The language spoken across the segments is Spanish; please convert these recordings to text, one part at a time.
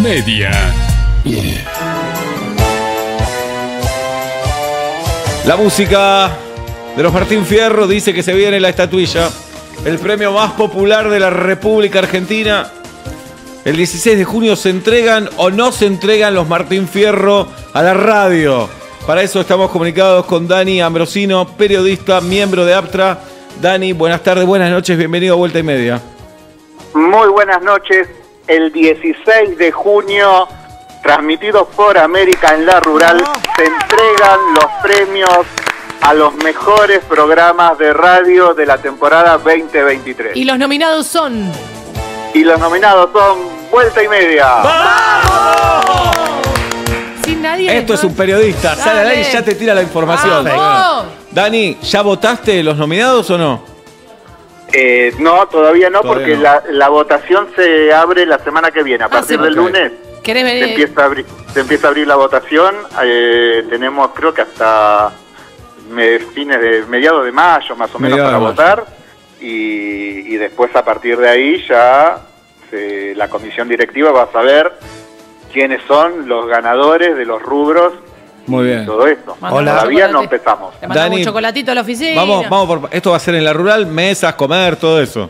Media. La música de los Martín Fierro dice que se viene la estatuilla, el premio más popular de la República Argentina. El 16 de junio se entregan o no se entregan los Martín Fierro a la radio. Para eso estamos comunicados con Dani Ambrosino, periodista, miembro de APTRA. Dani, buenas tardes, buenas noches, bienvenido a Vuelta y Media. Muy buenas noches. El 16 de junio, transmitido por América en la Rural, se entregan los premios a los mejores programas de radio de la temporada 2023. Y los nominados son... Vuelta y Media. ¡Vamos! Sin nadie. Esto es un periodista, sale al aire y ya te tira la información. ¡Vamos! Dani, ¿ya votaste los nominados o no? No, todavía no, Todavía porque no. La votación se abre la semana que viene. A partir del lunes ¿Querés se venir? empieza a abrir la votación. Tenemos, creo que hasta mediados de mayo, más o menos, Mediados para de votar. Y después, a partir de ahí, ya la comisión directiva va a saber quiénes son los ganadores de los rubros. Muy bien. Todo esto. Mandamos todavía chocolate. no empezamos. Te mandamos Dani, un chocolatito a la oficina. Vamos esto va a ser en la rural, mesas, comer, todo eso.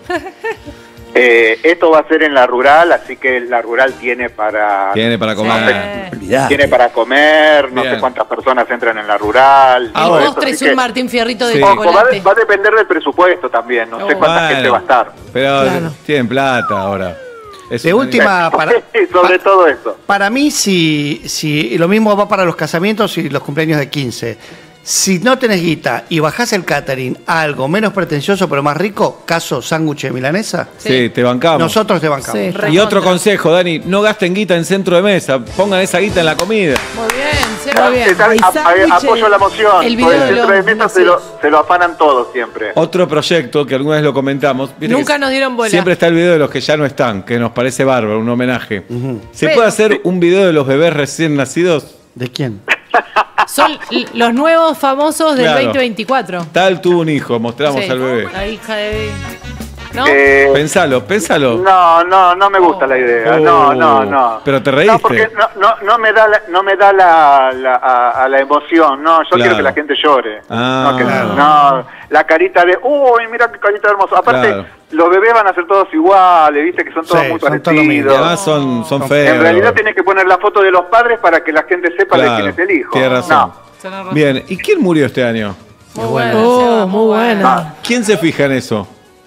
Esto va a ser en la rural, así que la rural tiene para comer. tiene para comer, no Bien. sé cuántas personas entran en la rural. El todo eso, postre es así un que, Martín Fierrito de Sí. ojo, chocolate. va a depender del presupuesto también, no sé cuánta gente va a estar. Pero Claro. tienen plata ahora. Es De una- última, Sobre todo eso. para mí, si lo mismo va para los casamientos y los cumpleaños de 15. Si no tenés guita y bajás el catering a algo menos pretencioso pero más rico, caso sándwich de milanesa, Sí, te bancamos. nosotros te bancamos. Sí, Y recontra. otro consejo, Dani, no gasten guita en centro de mesa, pongan esa guita en la comida. Muy bien, sí, muy bien. Está- Y sándwiches, apoyo la moción. el video Por el de centro de los mesa nacidos. se lo afanan todos siempre. Otro proyecto que alguna vez lo comentamos. viste Nunca que nos dieron bola. Siempre está el video de los que ya no están, que nos parece bárbaro, un homenaje. ¿Se Pero- puede hacer un video de los bebés recién nacidos? ¿De quién? Son los nuevos famosos del Claro. 2024. Tal tuvo un hijo, mostramos Sí. al bebé. La hija de... ¿No? Pensalo. No me gusta la idea. No. Pero te reíste. No, porque no me da a la emoción. No, yo quiero que la gente llore. Ah. No, la carita de, uy, mira qué carita hermosa. Aparte, Claro. los bebés van a ser todos iguales, viste que son todos Sí, muy son todos lo mismo. Y parecidos. además son feos. En realidad tenés que poner la foto de los padres para que la gente sepa de quién es el hijo. Tienes razón. No. Tenés razón. Bien, ¿y quién murió este año? Muy bueno. Seba, muy bueno. ¿Quién se fija en eso?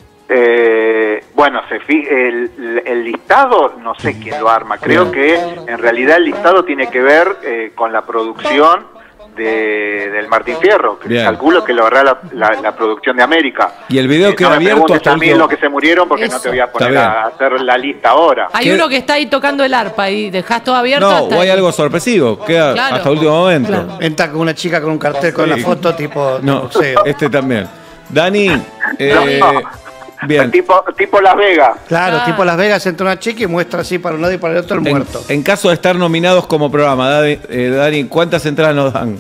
Bueno, el listado, no sé quién lo arma. Creo que en realidad el listado tiene que ver con la producción del Martín Fierro. Que Bien. calculo que lo hará la producción de América. Y el video queda no me abierto preguntes hasta el también último- lo que se murieron porque no te voy a Está poner bien. a hacer la lista ahora. Hay ¿Qué? uno que está ahí tocando el arpa y dejás todo abierto No, hasta o hay ahí. algo sorpresivo, queda Claro. hasta último momento. Claro. Entra con una chica con un cartel con Sí. la foto tipo de No, boxeo. este también. Dani, No. bien. Tipo Las Vegas. Claro, Ah. tipo Las Vegas entra una chica y muestra así para un lado y para el otro el muerto. En caso de estar nominados como programa, Dani, ¿cuántas entradas nos dan?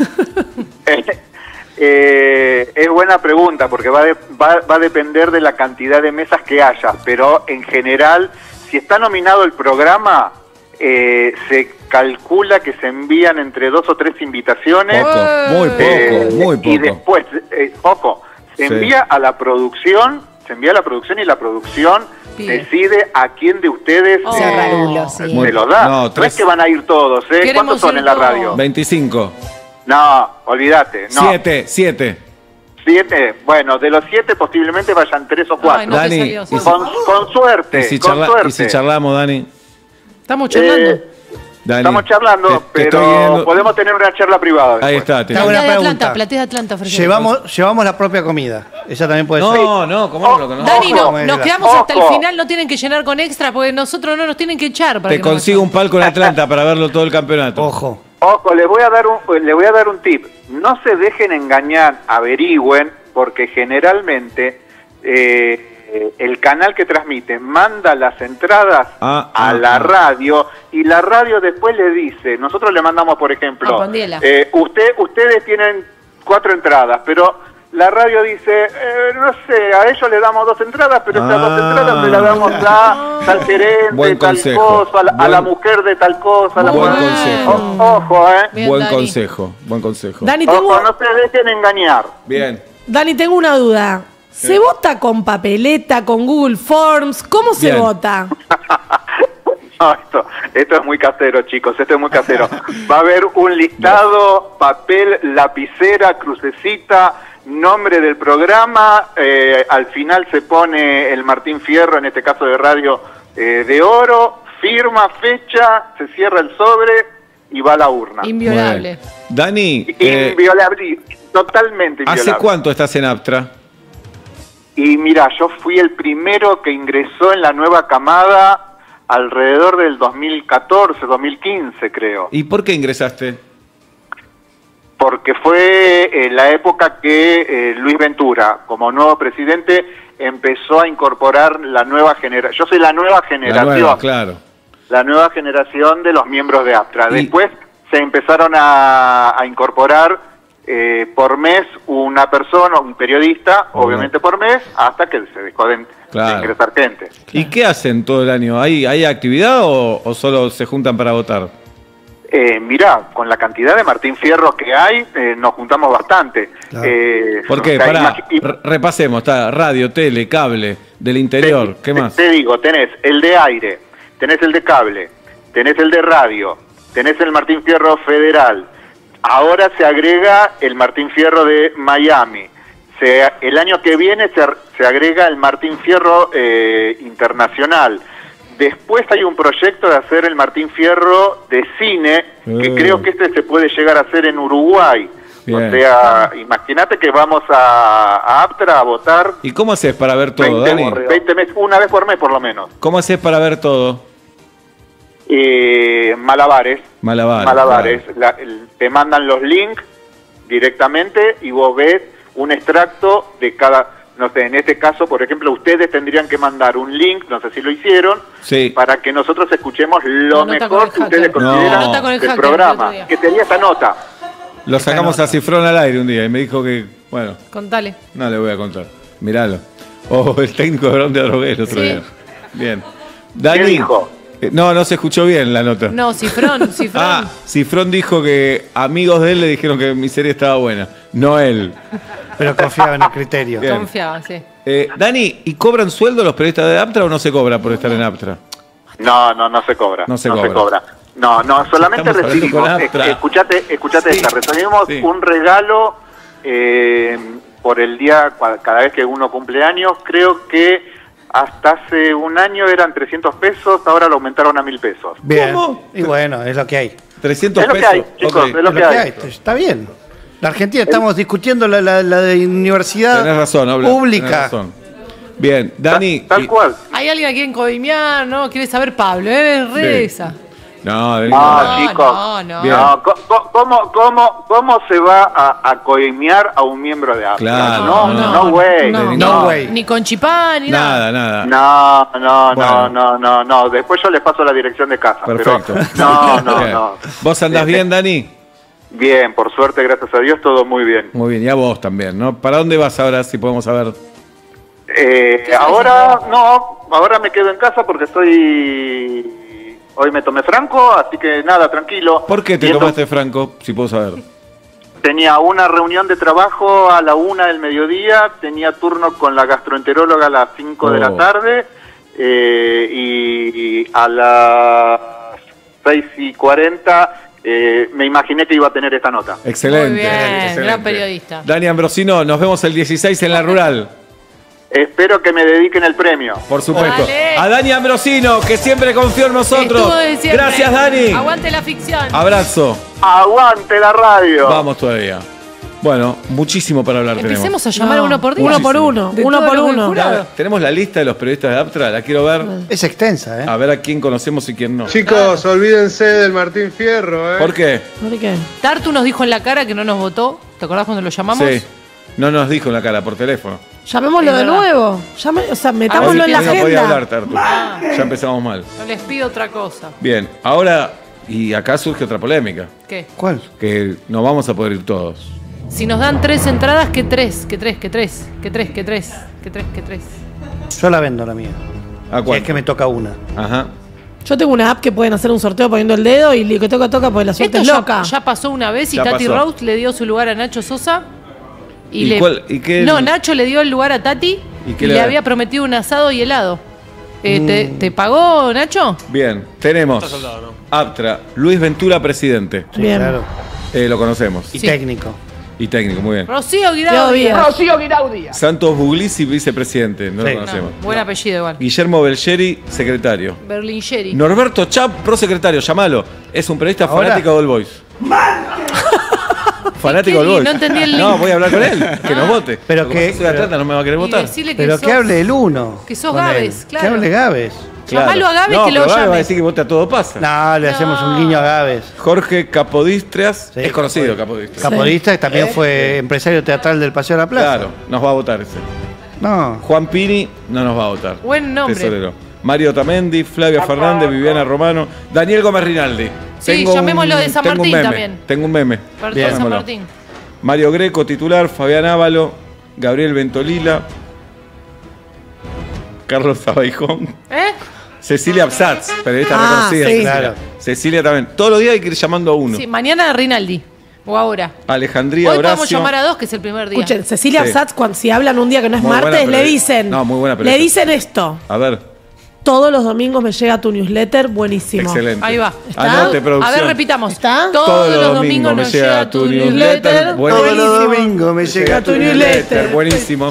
Es buena pregunta porque va a depender de la cantidad de mesas que haya, pero en general, si está nominado el programa, se calcula que se envían entre 2 o 3 invitaciones. Poco, muy poco, muy poco. Y después, ojo, se Sí. envía a la producción, y la producción Pide. decide a quién de ustedes Oh. Cerrarulo, sí. se lo da. No, No, tres. es que van a ir todos, ¿eh? Queremos ¿Cuántos son ir en la todos. radio? 25. No, olvídate. No. 7. 7, bueno, de los 7 posiblemente vayan 3 o 4. Ay, no te Dani, salió, y Seba. Con suerte, ¿Y si, con suerte. y si charlamos, Dani? Estamos charlando. Dani, Estamos charlando, te estoy pero viendo. podemos tener una charla privada después. Ahí está. Te hago una pregunta. Platea de Atlanta, ofrecemos. Llevamos la propia comida. Esa también puede ser. No, ¿cómo no lo conozco? Dani, Ojo, nos quedamos hasta el ojo. final, no tienen que llenar con extra porque nosotros no nos tienen que echar. Para Te que nos consigo un palco en Atlanta para verlo todo el campeonato. Ojo. Ojo, les voy a dar un tip. No se dejen engañar, averigüen, porque generalmente el canal que transmite manda las entradas a la radio y la radio después le dice, nosotros le mandamos, por ejemplo, A Pondiela. ustedes tienen 4 entradas, pero la radio dice, no sé, a ellos le damos 2 entradas, pero estas 2 entradas se las damos a tal gerente, Buen tal consejo. cosa, a la mujer de tal cosa. Buen consejo. Ojo, Bien, Buen Dani. consejo, buen consejo. Dani, Ojo, no se dejen engañar. Bien. Dani, tengo una duda. ¿Se vota con papeleta, con Google Forms? ¿Cómo se Bien. vota? No, esto es muy casero, chicos, esto es muy casero. Va a haber un listado, papel, lapicera, crucecita, nombre del programa, al final se pone el Martín Fierro, en este caso de radio, de oro, firma, fecha, se cierra el sobre y va a la urna. Inviolable. Bueno. Dani, Inviolable, totalmente inviolable. ¿hace cuánto estás en Aptra? Y mira, yo fui el primero que ingresó en la nueva camada alrededor del 2014, 2015 creo. ¿Y por qué ingresaste? Porque fue la época que Luis Ventura, como nuevo presidente, empezó a incorporar la nueva generación. Yo soy la nueva generación. La nueva, claro. La nueva generación de los miembros de Aptra. Y- Después se empezaron a incorporar por mes una persona, un periodista, obviamente por mes, hasta que se dejó de Claro. ingresar gente. ¿Y qué hacen todo el año? ¿Hay actividad o solo se juntan para votar? Mirá, con la cantidad de Martín Fierro que hay, nos juntamos bastante. Claro. ¿Por qué? o sea, Pará, repasemos. Está radio, tele, cable, del interior. ¿Qué más? Te digo, tenés el de aire, tenés el de cable, tenés el de radio, tenés el Martín Fierro Federal. Ahora se agrega el Martín Fierro de Miami. El año que viene se agrega el Martín Fierro Internacional. Después hay un proyecto de hacer el Martín Fierro de cine, que creo que se puede llegar a hacer en Uruguay. Bien. O sea, imagínate que vamos a Aptra a votar ¿Y cómo haces para ver todo, 20 Dani? 20 meses, una vez por mes por lo menos. ¿Cómo haces para ver todo? Malabares. Malabares. Te mandan los links directamente y vos ves un extracto de cada, no sé, en este caso, por ejemplo, ustedes tendrían que mandar un link, no sé si lo hicieron, Sí. para que nosotros escuchemos lo La nota mejor con que el ustedes hacker. consideran No. Nota con el del hacker del programa. otro día. Que tenía esa nota. Lo sacamos a Cifrón al aire un día y me dijo que, bueno, Contale. no le voy a contar. Miralo. Oh, el técnico de Bron de Adrogué el otro Sí. día. Bien. Dani. ¿Qué dijo? No se escuchó bien la nota. No, Cifrón. Ah, Cifrón dijo que amigos de él le dijeron que mi serie estaba buena. No él. Pero confiaba en el criterio. Bien. Confiaba, sí. Dani, ¿y cobran sueldo los periodistas de Aptra o no se cobra por estar en Aptra? No se cobra. No se cobra. No, solamente Estamos hablando recibimos, con Aptra. escuchate Sí. esta, recibimos Sí. un regalo por el día, cada vez que uno cumple años, creo que hasta hace un año eran 300 pesos, ahora lo aumentaron a 1.000 pesos. Bien. ¿Cómo? Y bueno, es lo que hay. 300 Es lo que pesos. hay, chicos, Ok. es lo que hay. Está bien. La Argentina, estamos discutiendo la de universidad Tenés razón, Obla, tenés pública. razón. Bien, Dani. Tal cual. Hay alguien aquí en Coimiar, ¿no? Quiere saber Pablo, reza. No, Dani. No, chicos. no. Bien. No, ¿cómo se va a coimear a un miembro de Aptra? Claro, No, güey. No, güey. Ni con chipá, ni nada. Nada. Bueno. No. Después yo les paso la dirección de casa. Perfecto. Pero Bien. no. ¿Vos andás bien, Dani? Bien, por suerte, gracias a Dios, todo muy bien. Muy bien, y a vos también, ¿no? ¿Para dónde vas ahora, si podemos saber? Ahora me quedo en casa porque hoy me tomé franco, así que nada, tranquilo. ¿Por qué te Viendo- tomaste franco, si puedo saber? Tenía una reunión de trabajo a la 1 del mediodía, tenía turno con la gastroenteróloga a las 5 de la Oh. tarde y a las 6:40 me imaginé que iba a tener esta nota. Excelente. Muy bien, excelente. gran periodista. Dani Ambrosino, nos vemos el 16 en la rural. Espero que me dediquen el premio. Por supuesto. Dale. A Dani Ambrosino, que siempre confió en nosotros. Estuvo de siempre. Gracias, Dani. Aguante la ficción. Abrazo. ¡Aguante la radio! Vamos todavía. Bueno, muchísimo para hablar Empecemos tenemos. a llamar No, uno por día. uno por uno, De uno todos por los del uno. jurado. Tenemos la lista de los periodistas de Aptra, la quiero ver. Es extensa, ¿eh? A ver a quién conocemos y quién no. Chicos, olvídense del Martín Fierro, ¿eh? ¿Por qué? ¿Por qué? Tartu nos dijo en la cara que no nos votó. ¿Te acordás cuando lo llamamos? Sí. No nos dijo en la cara, por teléfono. Llamémoslo Es de verdad. nuevo. Metámoslo Hoy en la no podía hablar, agenda. Tartu. Ah. Ya empezamos mal. No les pido otra cosa. Bien, ahora, y acá surge otra polémica, ¿Qué? ¿Cuál? que no vamos a poder ir todos. Si nos dan 3 entradas, ¿qué 3? Yo la vendo la mía. ¿A Si cuánto? es que me toca una. Ajá. Yo tengo una app que pueden hacer un sorteo poniendo el dedo y lo que toca porque la suerte Esto es loca. ya pasó una vez y Ya Tati pasó. Rose le dio su lugar a Nacho Sosa. ¿Y qué? No, Nacho le dio el lugar a Tati ¿Y y, qué le le da? había prometido un asado y helado. ¿Te pagó, Nacho? Bien, tenemos Aptra, Luis Ventura, presidente. Sí, Bien. claro. Lo conocemos. Y Sí. técnico. Y técnico, muy bien. Rocío Diego Guirao. Díaz. Santos Buglisi, vicepresidente. No Sí. lo conocemos. Buen apellido igual. Guillermo Belgeri, secretario. Berlingeri. Norberto Chap, prosecretario, llamalo. Es un periodista ¿Ahora? fanático del Boys. Fanático ¿Qué? del Boys. No entendí el No, link. voy a hablar con él, que nos vote. Pero Como que- soy Atlanta, no me va a querer Y votar. decirle que Pero sos, que hable el uno. que sos con él. Gávez, claro. Que hable Gávez. Llamalo a Gávez no, que lo pero Gávez llame. va a decir que vote a todo pasa. No, le hacemos un guiño a Gávez. Jorge Capodistrias, Sí, es conocido Capodistrias. Capodista, que también fue empresario teatral del Paseo de la Plaza. Claro, nos va a votar ese. No. Juan Pini no nos va a votar. Buen nombre. Tesorero. Mario Tamendi, Flavia Fernández, Viviana Romano, Daniel Gómez Rinaldi. Sí, llamémoslo de San tengo un Martín meme, también. Tengo un meme. Partido de Bien. San Llamémoslo. Martín. Mario Greco, titular, Fabián Ávalo, Gabriel Ventolila, Carlos Abaijón, ¿Eh? Cecilia Absatz, periodista Ah, reconocida. sí. Cecilia. Claro. Cecilia también. Todos los días hay que ir llamando a uno. Sí, mañana Rinaldi. O ahora. Alejandría Hoy podemos Horacio. llamar a 2, que es el primer día. Escuchen, Cecilia Sí. Absatz, si hablan un día que no es Muy buena martes, le periodista. dicen. No, muy buena Le periodista. dicen esto. A ver, Todos los domingos me llega tu newsletter, buenísimo. excelente. Ahí va. Anote, producción. A ver, repitamos. ¿Está? Todos los domingos nos llega tu newsletter. Buenísimo. Todos los domingos me llega tu newsletter. Buenísimo.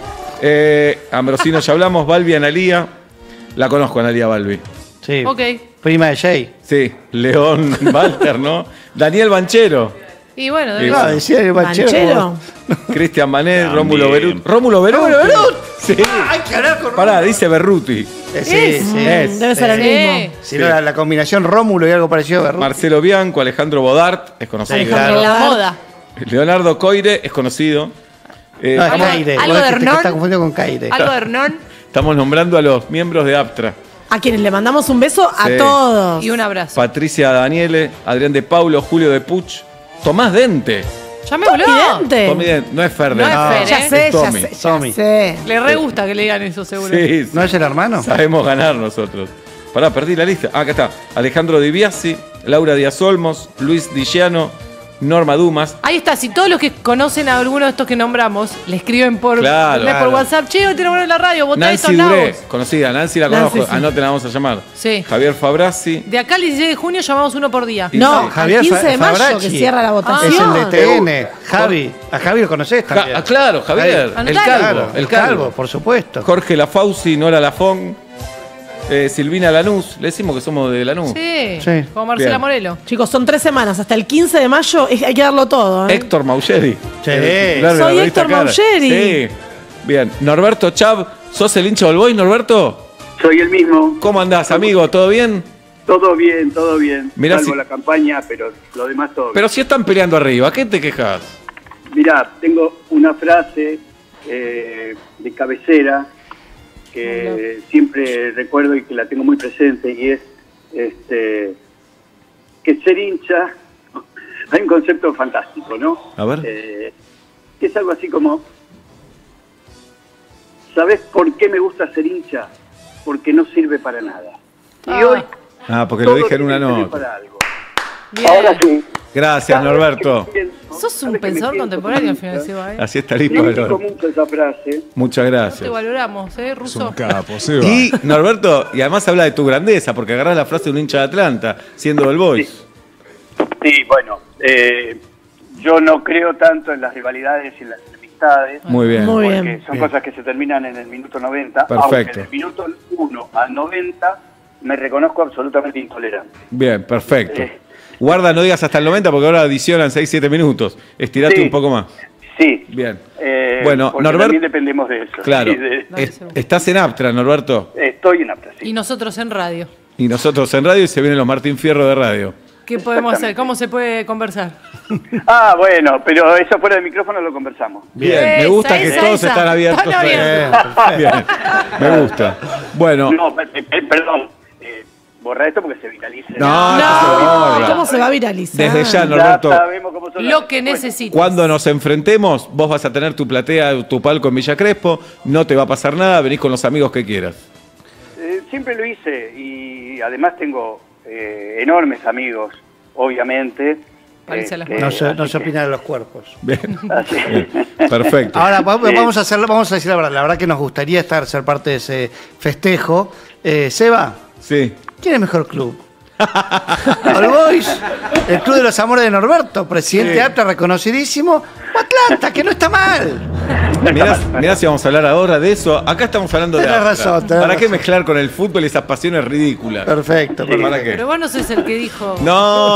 Ambrosino, ya hablamos. Balbi Analía. La conozco, Analía Balbi. Sí. Ok. Prima de Jay. Sí. León Walter, ¿no? Daniel Banchero. Y bueno, Y de Ah, decía el Banchero. Manchero. Cristian Manet, Rómulo Berut. ¿Rómulo Berut? Sí. Hay que hablar con Pará, dice Berruti. Sí, sí. Es. Debe ser el Sí. mismo. Si no, la combinación Rómulo y algo parecido a Berruti. Marcelo Bianco, Alejandro Bodart, es conocido. Alejandro en la Bodart. moda. Leonardo Coire, es conocido. No, es Algo- Caire. algo Vos de te Hernán. estás confundiendo con Caire. Algo de Hernán Estamos nombrando a los miembros de Aptra. A quienes le mandamos un beso Sí. a todos. y un abrazo. Patricia Daniele, Adrián de Paulo, Julio de Puch, Tomás Dente. Llamémoslo. Evidente. Tommy Dente, no es Fer No es Dente. Fer, Ya ¿eh? sé, Es ya Tommy. sé, ya Tommy. sé. Le re gusta que le digan eso, seguro. Sí, sí. ¿No es el hermano? Sabemos ganar nosotros. Pará, perdí la lista. Ah, acá está. Alejandro Di Biasi, Laura Díaz Olmos, Luis Dillano, Norma Dumas. Ahí está, si todos los que conocen a alguno de estos que nombramos le escriben por, Claro. por Claro. WhatsApp, che, hoy te nombraron en la radio, votá Nancy estos Duré, nabos. conocida. Nancy la Nancy, conozco. sí. Anoten, la vamos a llamar. Sí. Javier Fabrazzi. De acá al 16 de junio llamamos uno por día. Y- No, Sí. Javier al 15 de mayo Fabracci. que cierra la Es votación. el de TN. Javi. A Javi lo conocés también. Claro, Javier. Javi. El Anotalo. calvo. El calvo. por supuesto. Jorge Lafauci, Nora Lafón, Silvina Lanús. Le decimos que somos de Lanús. Sí, Sí. como Marcela Bien. Morelo. Chicos, son 3 semanas. Hasta el 15 de mayo hay que darlo todo. ¿eh? Héctor Maugeri. Sí. El titular de la Soy revista Héctor Cara. Maugeri. Sí. Bien. Norberto Chab, ¿sos el hincha del Boys, Norberto? Soy el mismo. ¿Cómo andás, amigo? ¿Todo bien? Todo bien, todo bien. Mirá Salvo si- la campaña, pero lo demás todo bien. Pero si están peleando arriba, ¿qué te quejas? Mirá, tengo una frase de cabecera que siempre recuerdo y que la tengo muy presente y es que ser hincha, hay un concepto fantástico, ¿no? A ver. Que es algo así como, ¿sabés por qué me gusta ser hincha? Porque no sirve para nada. Y Ah. hoy Ah, porque lo todo dije en una tiene que servir nota. para algo. Bien. Ahora sí. Gracias, Cada vez Norberto. que me pienso, Sos cada un vez que me pensador pienso contemporáneo al como final, hincha, Seba, ¿eh? Así está listo. Reivindico mucho esa frase. Muchas Te gracias. valoramos, Ruso. Capo, Seba. Y Norberto, y además habla de tu grandeza, porque agarrás la frase de un hincha de Atlanta, siendo del Boys. Sí, bueno, yo no creo tanto en las rivalidades y en las enemistades. Muy bien. Muy Porque bien. son cosas que se terminan en el minuto 90. Perfecto. Aunque del minuto 1 al 90 me reconozco absolutamente intolerante. Bien, perfecto. Eh. Guarda, no digas hasta el 90 porque ahora adicionan 6-7 minutos. Estirate Sí. un poco más. Sí. Bien. Bueno, porque Norbert- también dependemos de eso. Claro. Sí, Dale, Seba. Estás en Aptra, Norberto. estoy en apta, sí. Y nosotros en radio. Y nosotros en radio y se vienen los Martín Fierro de radio. ¿Qué podemos hacer? ¿Cómo se puede conversar? Ah, bueno, pero eso fuera del micrófono lo conversamos. Bien, Esa, me gusta que esa, todos esa. están abiertos. Están abiertos. Bien, me gusta. Bueno, No, perdón. borrar esto porque se viralice. No, ¿cómo se va a viralizar? Desde ya, Norberto. Ya sabemos cómo son Lo que necesitas. Cuando nos enfrentemos, vos vas a tener tu platea, tu palco en Villa Crespo, no te va a pasar nada, venís con los amigos que quieras. Siempre lo hice y además tengo enormes amigos, obviamente. No se opina de los cuerpos. Bien. Bien. Perfecto. Ahora vamos a decir la verdad. La verdad que nos gustaría ser parte de ese festejo. Seba, Sí. ¿quién es mejor club? All Boys, el Club de los Amores de Norberto, presidente apta, reconocidísimo, o Atlanta, que no está mal. Mirá si vamos a hablar ahora de eso. Acá estamos hablando de Tenés Astra. razón, tenés ¿Para qué razón. mezclar con el fútbol esas pasiones ridículas? Perfecto. ¿Para qué? Pero vos no sos el que dijo. No.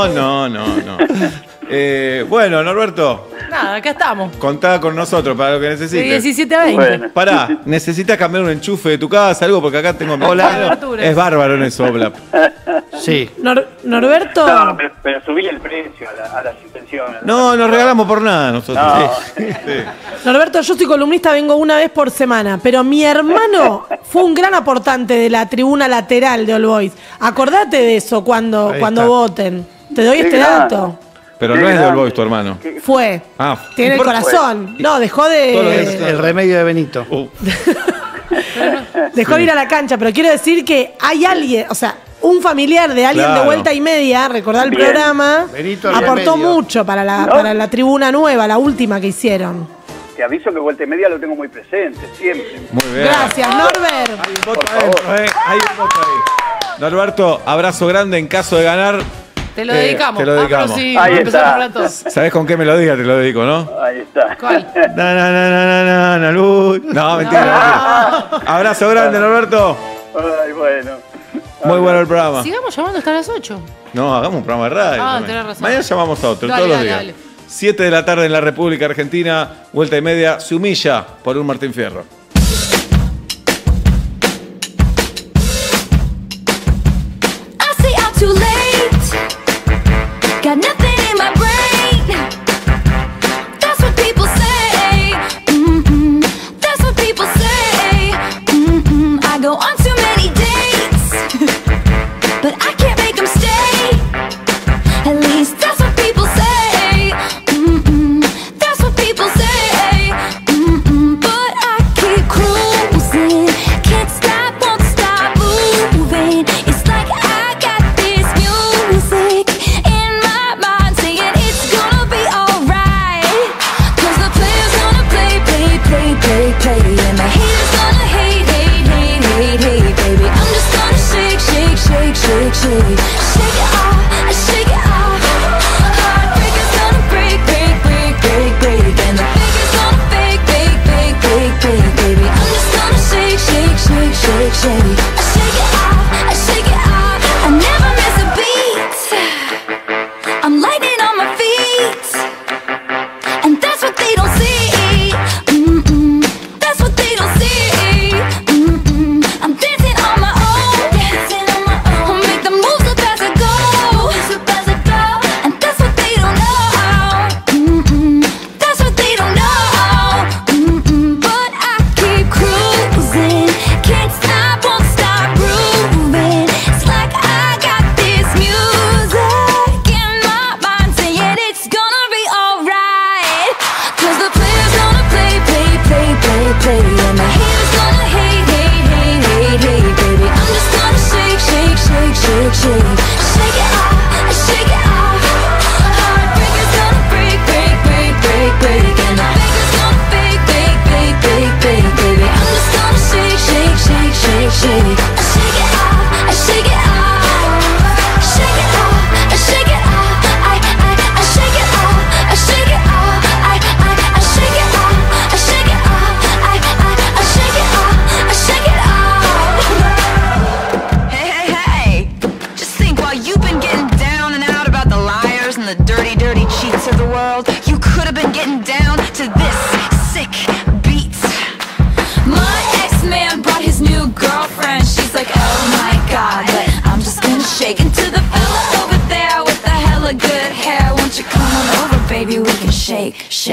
Bueno, Norberto, Nada, acá estamos. contá con nosotros para lo que De necesites. 17 a 20. Bueno. Pará, ¿necesitas cambiar un enchufe de tu casa, algo? Porque acá tengo... Temperaturas. Es bárbaro en eso, Oblap. Sí. Norberto, No, pero subí el precio a las intenciones. No, nos regalamos por nada nosotros. No. Sí. Norberto, yo soy columnista, vengo una vez por semana, pero mi hermano fue un gran aportante de la tribuna lateral de All Boys. Acordate de eso cuando Ahí está. voten. Te doy este grande. dato. Pero no es de All Boys tu hermano. Fue. Ah, Tiene ¿y el por qué? corazón. No, dejó Todos los de... días. El remedio de Benito. Dejó de ir a la cancha, pero quiero decir que hay alguien, o sea, un familiar de alguien Claro. de vuelta y media, recordá el Bien. programa, Benito aportó Remedio. mucho para la, ¿No? para la tribuna nueva, la última que hicieron. Te aviso que vuelta y media lo tengo muy presente, siempre. Muy bien. Gracias, Norbert. Hay un voto adentro, Hay un voto ahí. Norberto, abrazo grande en caso de ganar. Te lo dedicamos. Te lo dedicamos. Ah, pero sí, Ahí vamos a empezar está. un rato. ¿Sabés con qué melodía te lo dedico, no? Ahí está. ¿Cuál? No, mentira. Abrazo grande, Norberto. Ay, bueno. Muy bueno el programa. Sigamos llamando hasta las 8. No, hagamos un programa de radio. Ah, también. tenés razón. Mañana llamamos a otro, Dale, todos los dale, días. dale. 7 de la tarde en la República Argentina, vuelta y media, se humilla por un Martín Fierro. I say I'm too late. Got nothing in my brain. That's what people say. That's what people say. I go on too many dates, but I can't make them stay. At least that's what people say. That's what people say. But I keep cruising. Can't stop, won't stop moving. It's like I got this music in my mind saying it's gonna be alright. 'Cause the player's gonna play. And the haters gonna hate, baby. I'm just gonna shake. Shake it off, shake it off. Heartbreaker's gonna break. And the faker's gonna fake, baby. I'm just gonna shake. I shake it off. I never miss a beat. I'm lightning on my feet. And that's what they don't see. That's what they don't see. I'm dancing on my own. I'll make the moves up as I go. And that's what they don't know. That's what they don't know. But I keep cruising. Can't stop, won't stop grooving. It's like I got this music in my mind saying it's gonna be alright. 'Cause the player's gonna play. And the haters gonna hate, baby. I'm just gonna shake. Shake it off, shake it off. Heartbreaker's gonna break. And the faker's gonna fake, baby. I'm just gonna shake. I shake it off, I shake it off. Shake it off, I shake it off. I shake it off, I shake it off. I shake it off, I shake it off. I shake it off, I shake it off. Hey, just think while you've been getting down and out about the liars and the dirty cheats of the world, you could have been getting down to this sick beat. My ex-man brought his new girlfriend. She's like, oh my god, but I'm just gonna shake into the fella over there with the hella good hair. Won't you come on over, baby? We can shake.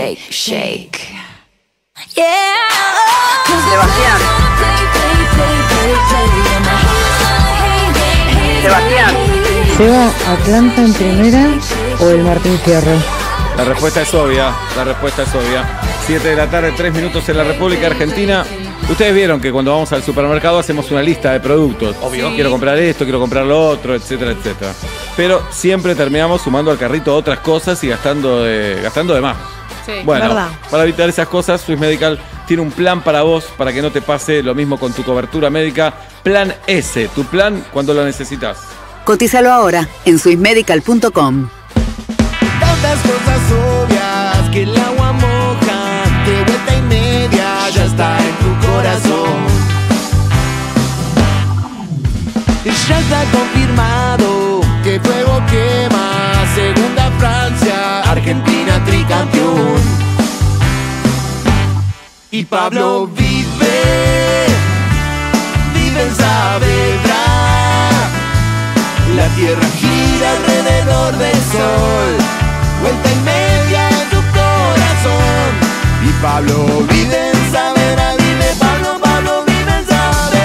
Yeah. 'Cause the player's gonna play. And the haters gonna hate, Sebastián. ¿Seba Atlanta en primera o el Martín Fierro? La respuesta es obvia, 7 de la tarde, 3 minutos en la República Argentina. Ustedes vieron que cuando vamos al supermercado hacemos una lista de productos. Obvio. Quiero comprar esto, quiero comprar lo otro, etcétera, etcétera. Pero siempre terminamos sumando al carrito otras cosas y gastando de más. Sí, Bueno, verdad. para evitar esas cosas, Swiss Medical tiene un plan para vos, para que no te pase lo mismo con tu cobertura médica. Plan S, tu plan cuando lo necesitas. Cotízalo ahora en swissmedical.com. Tantas cosas obvias que el agua moja, de vuelta y media ya está en tu corazón. Ya está confirmado que fuego quema, segunda Francia, Argentina tricampeón. Y Pablo vive en Saavedra. La tierra gira alrededor del sol, vuelta y media en tu corazón. Y Pablo vive en Saavedra, vive Pablo vive en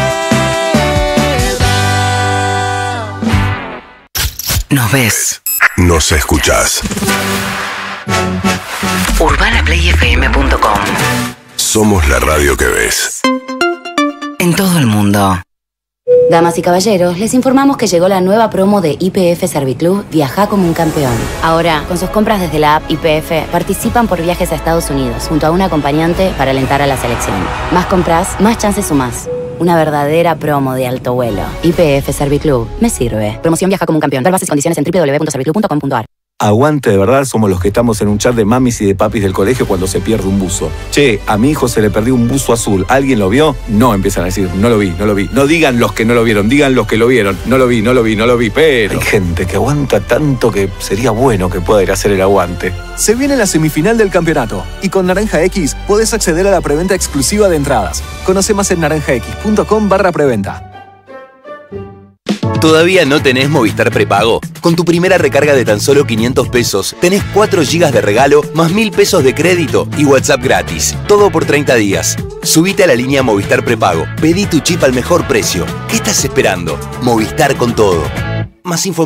Saavedra. Nos ves. Nos escuchás. UrbanaPlayFM.com. Somos la radio que ves. En todo el mundo. Damas y caballeros, les informamos que llegó la nueva promo de YPF Serviclub Viajá como un campeón. Ahora, con sus compras desde la app YPF, participan por viajes a Estados Unidos, junto a un acompañante para alentar a la selección. Más compras, más chances sumás. Una verdadera promo de alto vuelo. YPF Serviclub. Me sirve. Promoción Viaja como un campeón. Ver bases y condiciones en www.serviclub.com.ar. Aguante de verdad somos los que estamos en un chat de mamis y de papis del colegio cuando se pierde un buzo. Che, a mi hijo se le perdió un buzo azul. ¿Alguien lo vio? No, empiezan a decir, no lo vi. No digan los que no lo vieron, digan los que lo vieron. No lo vi, pero... Hay gente que aguanta tanto que sería bueno que pueda ir a hacer el aguante. Se viene la semifinal del campeonato y con Naranja X podés acceder a la preventa exclusiva de entradas. Conoce más en naranjax.com/preventa. ¿Todavía no tenés Movistar Prepago? Con tu primera recarga de tan solo 500 pesos, tenés 4 GB de regalo, más 1.000 pesos de crédito y WhatsApp gratis. Todo por 30 días. Subite a la línea Movistar Prepago. Pedí tu chip al mejor precio. ¿Qué estás esperando? Movistar con todo. Más info en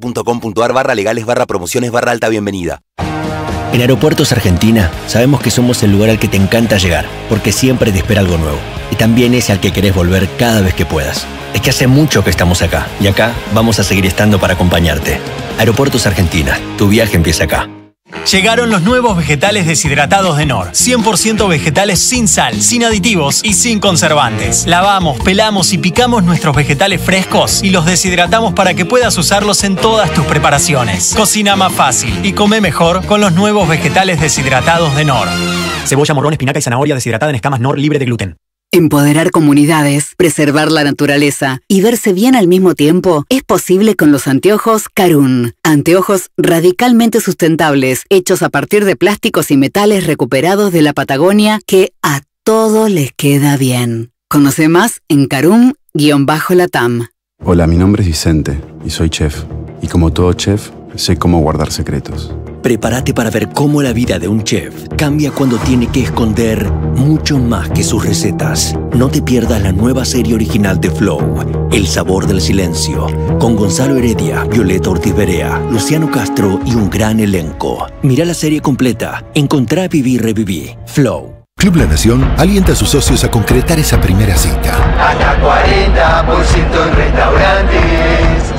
movistar.com.ar/legales/promociones/alta bienvenida. En Aeropuertos Argentina sabemos que somos el lugar al que te encanta llegar, porque siempre te espera algo nuevo. Y también es al que querés volver cada vez que puedas. Es que hace mucho que estamos acá, y acá vamos a seguir estando para acompañarte. Aeropuertos Argentina, tu viaje empieza acá. Llegaron los nuevos vegetales deshidratados de Knorr. 100% vegetales sin sal, sin aditivos y sin conservantes. Lavamos, pelamos y picamos nuestros vegetales frescos y los deshidratamos para que puedas usarlos en todas tus preparaciones. Cocina más fácil y come mejor con los nuevos vegetales deshidratados de Knorr. Cebolla, morrón, espinaca y zanahoria deshidratada en escamas Knorr libre de gluten. Empoderar comunidades, preservar la naturaleza y verse bien al mismo tiempo es posible con los anteojos Karun. Anteojos radicalmente sustentables, hechos a partir de plásticos y metales recuperados de la Patagonia que a todos les queda bien. Conoce más en Karun-Latam. Hola, mi nombre es Vicente y soy chef. Y como todo chef, sé cómo guardar secretos. Prepárate para ver cómo la vida de un chef cambia cuando tiene que esconder mucho más que sus recetas. No te pierdas la nueva serie original de Flow, El Sabor del Silencio, con Gonzalo Heredia, Violeta Ortiz Berea, Luciano Castro y un gran elenco. Mira la serie completa. Encontrá, viví, reviví. Flow. Club La Nación alienta a sus socios a concretar esa primera cita. Hasta 40% en restaurantes,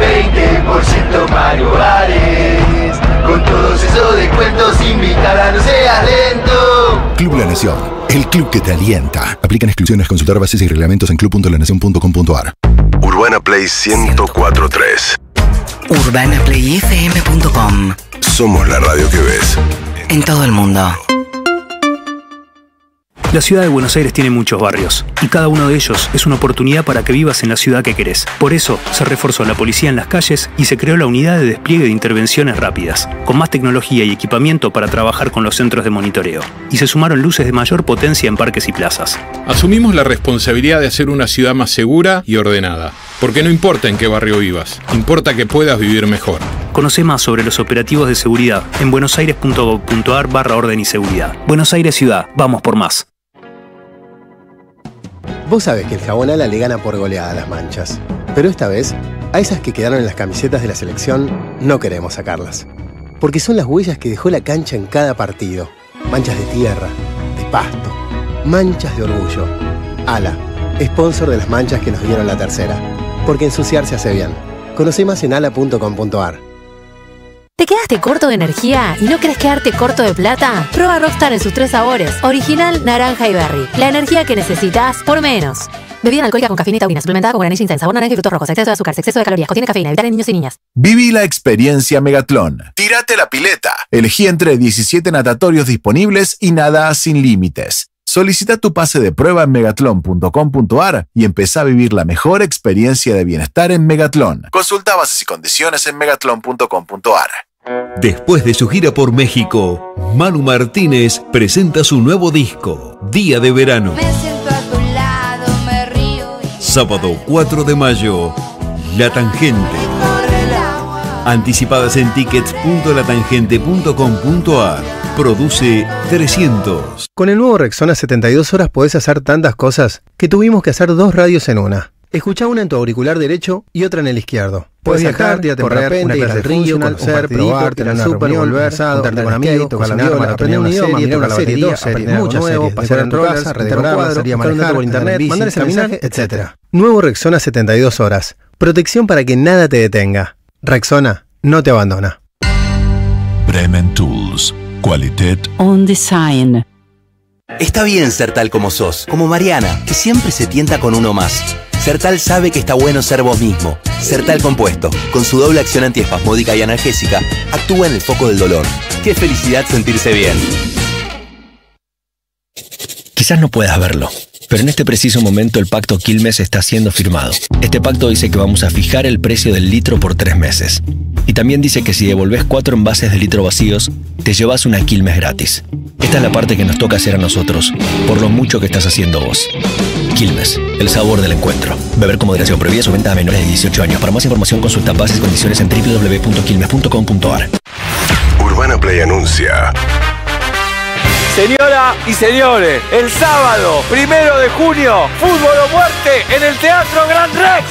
20% Mario Bares. Con todos esos descuentos, invitada, no seas lento. Club La Nación, el club que te alienta. Aplican exclusiones, consultar bases y reglamentos en club.lanacion.com.ar. Urbana Play 104.3. UrbanaPlayFM.com. Somos la radio que ves. En todo el mundo. La ciudad de Buenos Aires tiene muchos barrios, y cada uno de ellos es una oportunidad para que vivas en la ciudad que querés. Por eso, se reforzó la policía en las calles y se creó la unidad de despliegue de intervenciones rápidas, con más tecnología y equipamiento para trabajar con los centros de monitoreo. Y se sumaron luces de mayor potencia en parques y plazas. Asumimos la responsabilidad de hacer una ciudad más segura y ordenada. Porque no importa en qué barrio vivas, importa que puedas vivir mejor. Conoce más sobre los operativos de seguridad en buenosaires.gov.ar/orden y seguridad. Buenos Aires Ciudad, vamos por más. Vos sabés que el jabón Ala le gana por goleada a las manchas, pero esta vez A esas que quedaron en las camisetas de la selección, no queremos sacarlas. Porque son las huellas que dejó la cancha en cada partido. Manchas de tierra, de pasto, manchas de orgullo. ALA, sponsor de las manchas que nos dieron la tercera. Porque ensuciarse hace bien. Conoce más en ala.com.ar. ¿Te quedaste corto de energía y no querés quedarte corto de plata? Prueba Rockstar en sus 3 sabores. Original, naranja y berry. La energía que necesitas por menos. Bebida alcohólica con cafeína y taurina, suplementada con granilla intensa, sabor naranja y frutos rojos, exceso de azúcar, exceso de calorías, contiene cafeína, evitar en niños y niñas. Viví la experiencia Megatlón. Tírate la pileta. Elegí entre 17 natatorios disponibles y nada sin límites. Solicita tu pase de prueba en megatlon.com.ar y empezá a vivir la mejor experiencia de bienestar en Megatlón. Consulta bases y condiciones en megatlon.com.ar. Después de su gira por México, Manu Martínez presenta su nuevo disco, Día de Verano. Sábado 4 de mayo, La Tangente. Anticipadas en tickets.latangente.com.ar. Produce 300. Con el nuevo Rexona 72 horas podés hacer tantas cosas que tuvimos que hacer 2 radios en una. Escuchá una en tu auricular derecho y otra en el izquierdo. Puedes viajar, tirarte en parapente, ir al río, conocer, probar, tener una reunión, volver, juntarte con amigos, tocar la viola, aprender un idioma, mirar una serie, aprender muchas nuevas, pasear en tu casa, redecorarla, salir a manejar, por internet, mandar ese mensaje, etc. Nuevo Rexona 72 horas. Protección para que nada te detenga. Rexona no te abandona. Bremen Tools. Qualität On Design. Está bien ser tal como sos, como Mariana, que siempre se tienta con uno más. Sertal sabe que está bueno ser vos mismo. Sertal Compuesto, con su doble acción antiespasmódica y analgésica, actúa en el foco del dolor. ¡Qué felicidad sentirse bien! Quizás no puedas verlo, pero en este preciso momento el pacto Quilmes está siendo firmado. Este pacto dice que vamos a fijar el precio del litro por 3 meses. Y también dice que si devolvés 4 envases de litro vacíos, te llevas una Quilmes gratis. Esta es la parte que nos toca hacer a nosotros, por lo mucho que estás haciendo vos. Quilmes, el sabor del encuentro. Beber con moderación, prohibida su venta a menores de 18 años. Para más información consulta bases y condiciones en www.quilmes.com.ar. Urbana Play anuncia. Señoras y señores, el sábado 1 de junio, fútbol o muerte en el Teatro Gran Rex.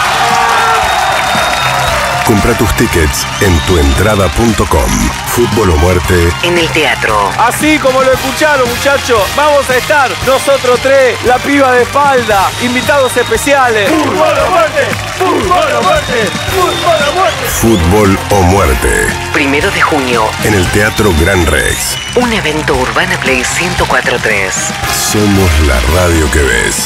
Compra tus tickets en tuentrada.com. Fútbol o muerte En el teatro. Así como lo escucharon, muchachos, vamos a estar nosotros 3, la piba de espalda, invitados especiales. ¡Fútbol o muerte! ¡Fútbol o muerte! ¡Fútbol o muerte! Fútbol o muerte 1 de junio. en el Teatro Gran Rex. Un evento Urbana Play 104.3. Somos la radio que ves.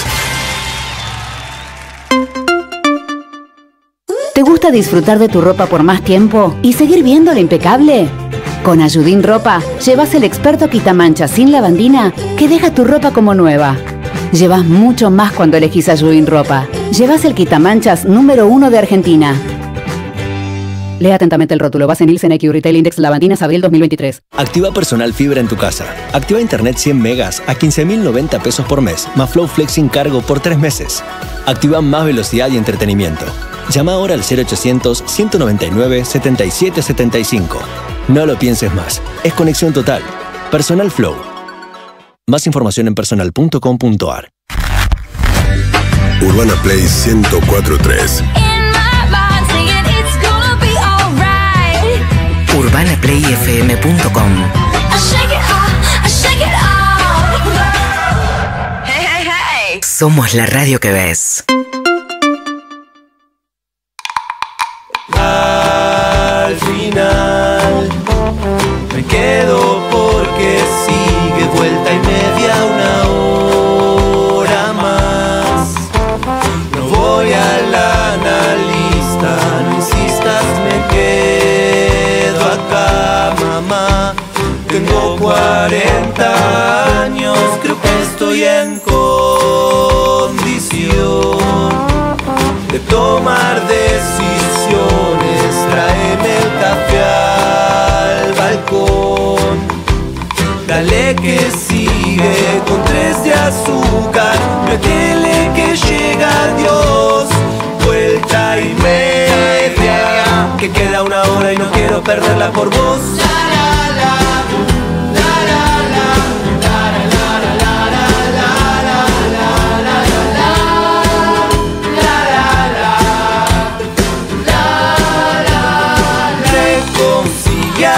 ¿Te gusta disfrutar de tu ropa por más tiempo y seguir viéndola impecable? Con Ayudín Ropa, llevas el experto quitamanchas sin lavandina que deja tu ropa como nueva. Llevas mucho más cuando elegís Ayudín Ropa. Llevas el quitamanchas número 1 de Argentina. Lea atentamente el rótulo. Base en Nielsen IQ Retail Index Lavandinas abril 2023. Activa Personal Fibra en tu casa. Activa Internet 100 megas a 15.090 pesos por mes, más Flow Flex sin cargo por 3 meses. Activa más velocidad y entretenimiento. Llama ahora al 0800-199-7775. No lo pienses más. Es conexión total. Personal Flow. Más información en personal.com.ar. Urbana Play 104.3. UrbanaPlayFM.com. Somos la radio que ves. Al final me quedo porque sigue vuelta y media, 1 hora más. No voy a la analista, no insistas, me quedo acá, mamá. Tengo 40 años, creo que estoy en condición de tomar decisiones. Tráeme el café al balcón. Dale que sigue con 3 de azúcar. Métele que llega Dios. Vuelta y media, que queda 1 hora y no quiero perderla por vos.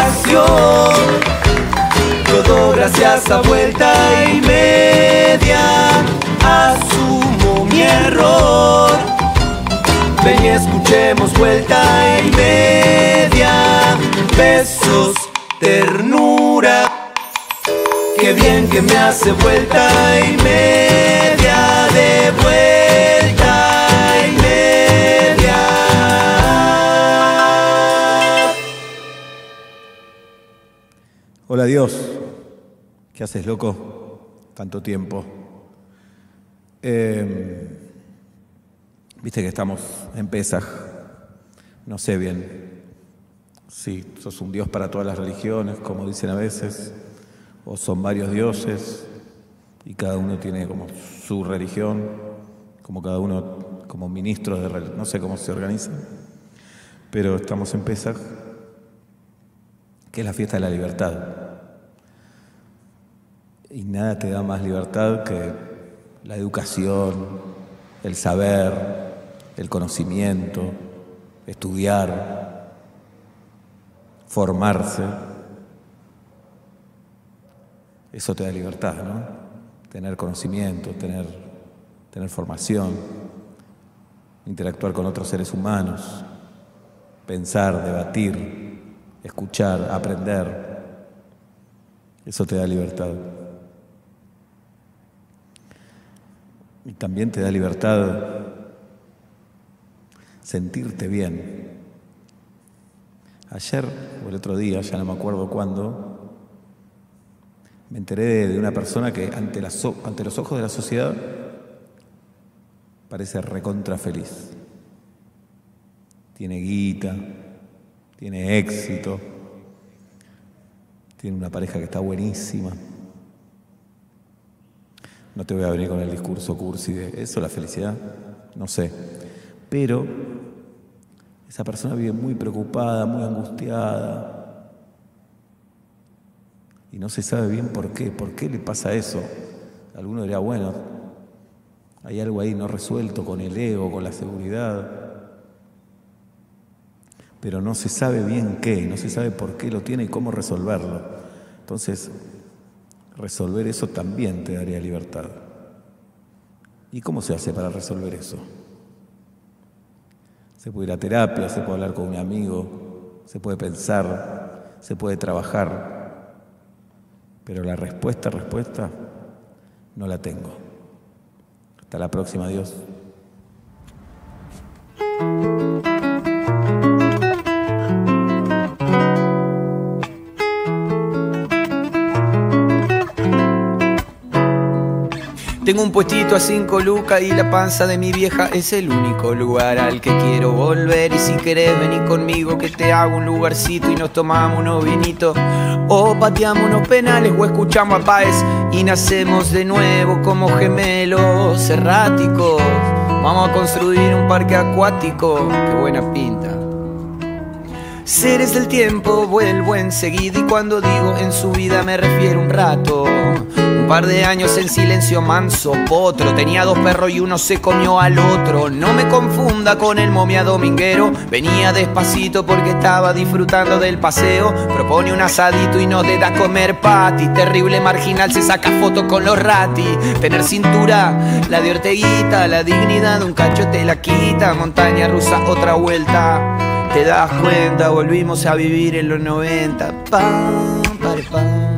educación. Todo gracias a vuelta y media, asumo mi error. Ven y escuchemos vuelta y media, besos, ternura. Qué bien que me hace vuelta y media, de vuelta y media. Hola Dios, ¿qué haces, loco? Tanto tiempo. Viste que estamos en Pesaj. No sé bien si sos un Dios para todas las religiones, como dicen a veces, o son varios dioses y cada uno tiene como su religión, como cada uno como ministros de religión, no sé cómo se organiza, pero estamos en Pesaj, que es la fiesta de la libertad. Y nada te da más libertad que la educación, el saber, el conocimiento, estudiar, formarse. Eso te da libertad, ¿no? Tener conocimiento, tener formación, interactuar con otros seres humanos, pensar, debatir, escuchar, aprender. Eso te da libertad. Y también te da libertad sentirte bien. Ayer o el otro día, ya no me acuerdo cuándo, me enteré de una persona que ante los ojos de la sociedad parece recontra feliz. Tiene guita, tiene éxito, tiene una pareja que está buenísima. No te voy a venir con el discurso cursi de eso, la felicidad, no sé. Pero esa persona vive muy preocupada, muy angustiada. Y no se sabe bien por qué le pasa eso. Alguno dirá, bueno, hay algo ahí no resuelto con el ego, con la seguridad. Pero no se sabe bien qué, no se sabe por qué lo tiene y cómo resolverlo. Entonces, resolver eso también te daría libertad. ¿Y cómo se hace para resolver eso? Se puede ir a terapia, se puede hablar con un amigo, se puede pensar, se puede trabajar. Pero la respuesta no la tengo. Hasta la próxima, Dios. Tengo un puestito a 5 lucas y la panza de mi vieja es el único lugar al que quiero volver. Y si querés venir conmigo que te hago un lugarcito y nos tomamos unos vinitos, o pateamos unos penales o escuchamos a Páez y nacemos de nuevo como gemelos erráticos. Vamos a construir un parque acuático, qué buena pinta. Seres del tiempo, vuelvo enseguida y cuando digo en su vida me refiero un rato. Un par de años en silencio manso, potro. Tenía 2 perros y uno se comió al otro. No me confunda con el momia dominguero. Venía despacito porque estaba disfrutando del paseo. Propone un asadito y no le da comer pati. Terrible marginal se saca fotos con los ratis. Tener cintura, la de Orteguita. La dignidad de un cacho te la quita. Montaña rusa, otra vuelta. Te das cuenta, volvimos a vivir en los 90. Pam, pare, pam.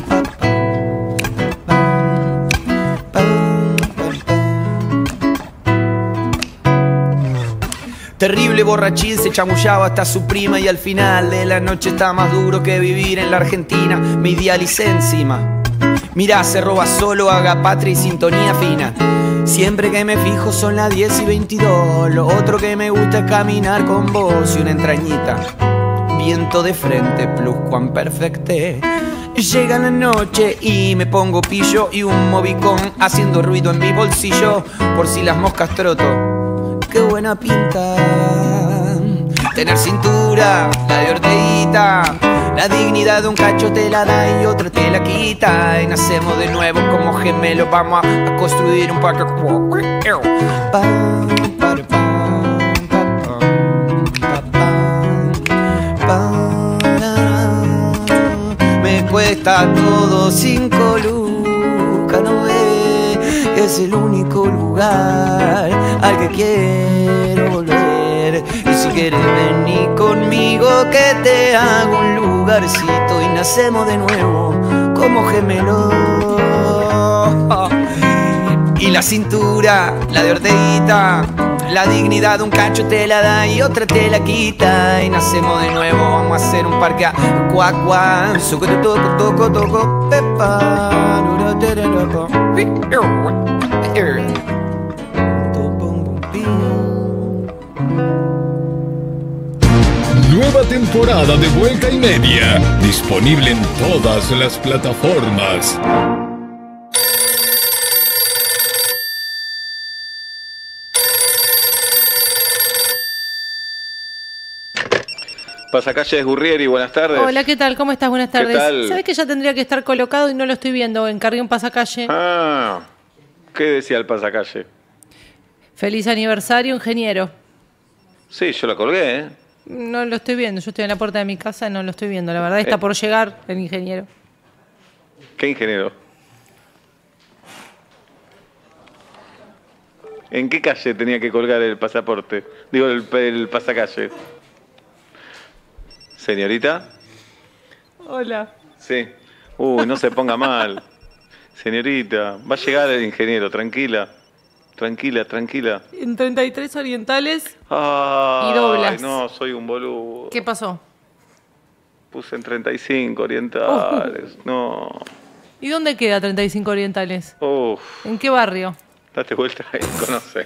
Terrible borrachín, se chamullaba hasta su prima y al final de la noche está más duro que vivir en la Argentina. Me idealicé encima. Mirá, se roba solo, haga patria y sintonía fina. Siempre que me fijo son las 10 y 22. Lo otro que me gusta es caminar con vos y una entrañita. Viento de frente, plus cuan perfecte. Llega la noche y me pongo pillo y un movicón haciendo ruido en mi bolsillo por si las moscas troto. Qué buena pinta. Tener cintura, la de Orteguita. La dignidad de un cacho te la da y otro te la quita. Y nacemos de nuevo como gemelos. Vamos a construir un parque. está todo 5 lucas, no ve, es el único lugar al que quiero volver. Y si quieres venir conmigo que te hago un lugarcito y nacemos de nuevo como gemelos. Y la cintura, la de Orteguita, la dignidad de un cacho te la da y otra te la quita. Y nacemos de nuevo, vamos a hacer un parque a cuacuá. Suco te toco, toco, toco, pepa. Nueva temporada de Vuelta y Media, disponible en todas las plataformas. Pasacalles Gurrieri, buenas tardes. Hola, ¿qué tal? ¿Cómo estás? Buenas tardes. tal? ¿Sabes que ya tendría que estar colocado y no lo estoy viendo? Encargué un pasacalle. Ah, ¿qué decía el pasacalle? Feliz aniversario, ingeniero. Sí, yo lo colgué, ¿eh? No lo estoy viendo. Yo estoy en la puerta de mi casa y no lo estoy viendo. La verdad está por llegar el ingeniero. ¿Qué ingeniero? ¿En qué calle tenía que colgar el pasaporte? Digo, el pasacalle. ¿Señorita? Hola. Sí. Uy, no se ponga mal. Señorita, va a llegar el ingeniero, tranquila. Tranquila, tranquila. En 33 orientales Ay, y doblas. no, soy un boludo. ¿Qué pasó? Puse en 35 orientales. No. ¿Y dónde queda 35 orientales? Uf. ¿En qué barrio? Date vuelta y conocés.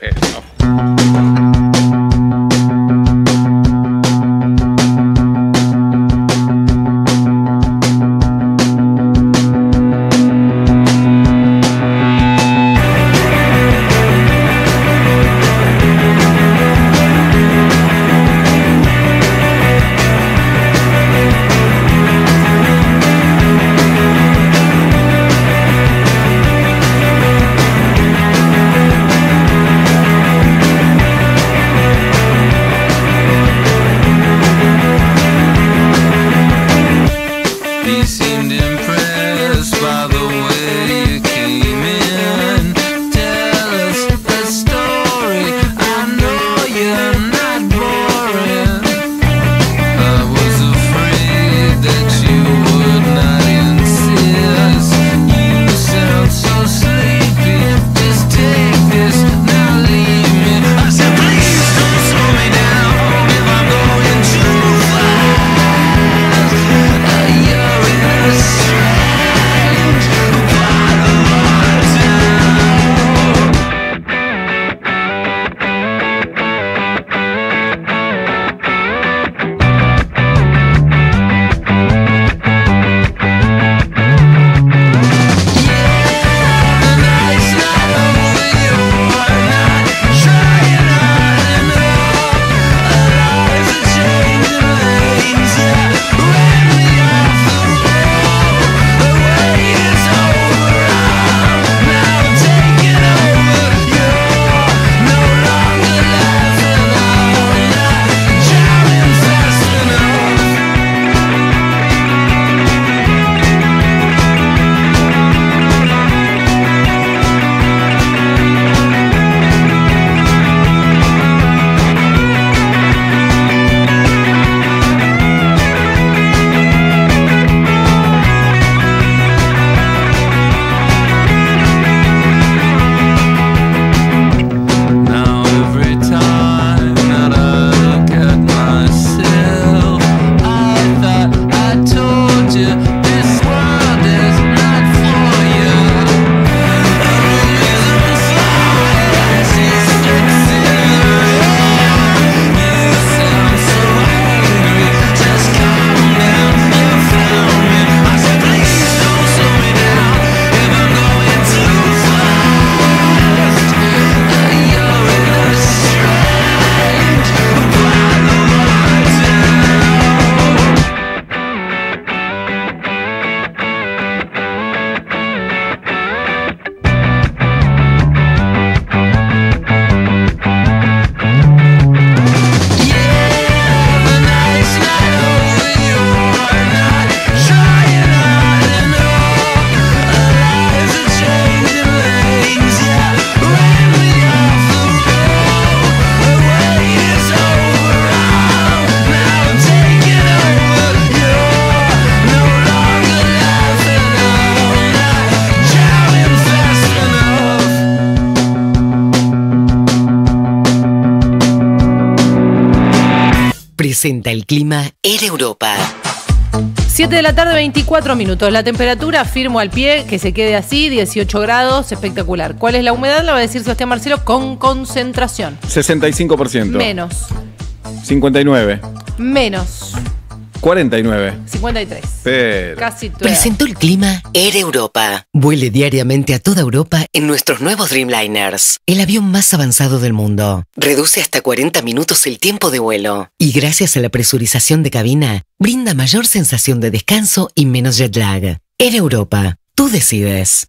presenta el clima Air Europa. 7 de la tarde, 24 minutos. La temperatura, firmo al pie, que se quede así, 18 grados, espectacular. ¿Cuál es la humedad? La va a decir Sebastián Marcelo con concentración. 65%. Menos. 59. Menos. 49. 53. Pero... Casi todo. Presentó el clima Air Europa. Vuele diariamente a toda Europa en nuestros nuevos Dreamliners, el avión más avanzado del mundo. Reduce hasta 40 minutos el tiempo de vuelo. Y gracias a la presurización de cabina, brinda mayor sensación de descanso y menos jet lag. Air Europa. Tú decides.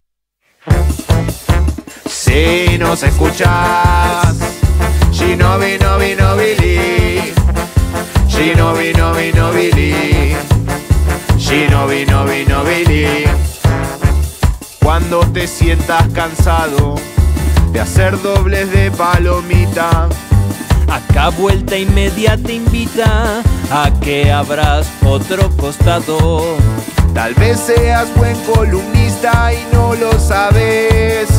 Si nos escuchas, Shinobi, Nobi, Nobili. Shinobi, Nobi, Nobili. Shinobi, Nobi, Nobili. Cuando te sientas cansado de hacer dobles de palomita, acá Vuelta y Media te invita a que abras otro costado. Tal vez seas buen columnista y no lo sabes.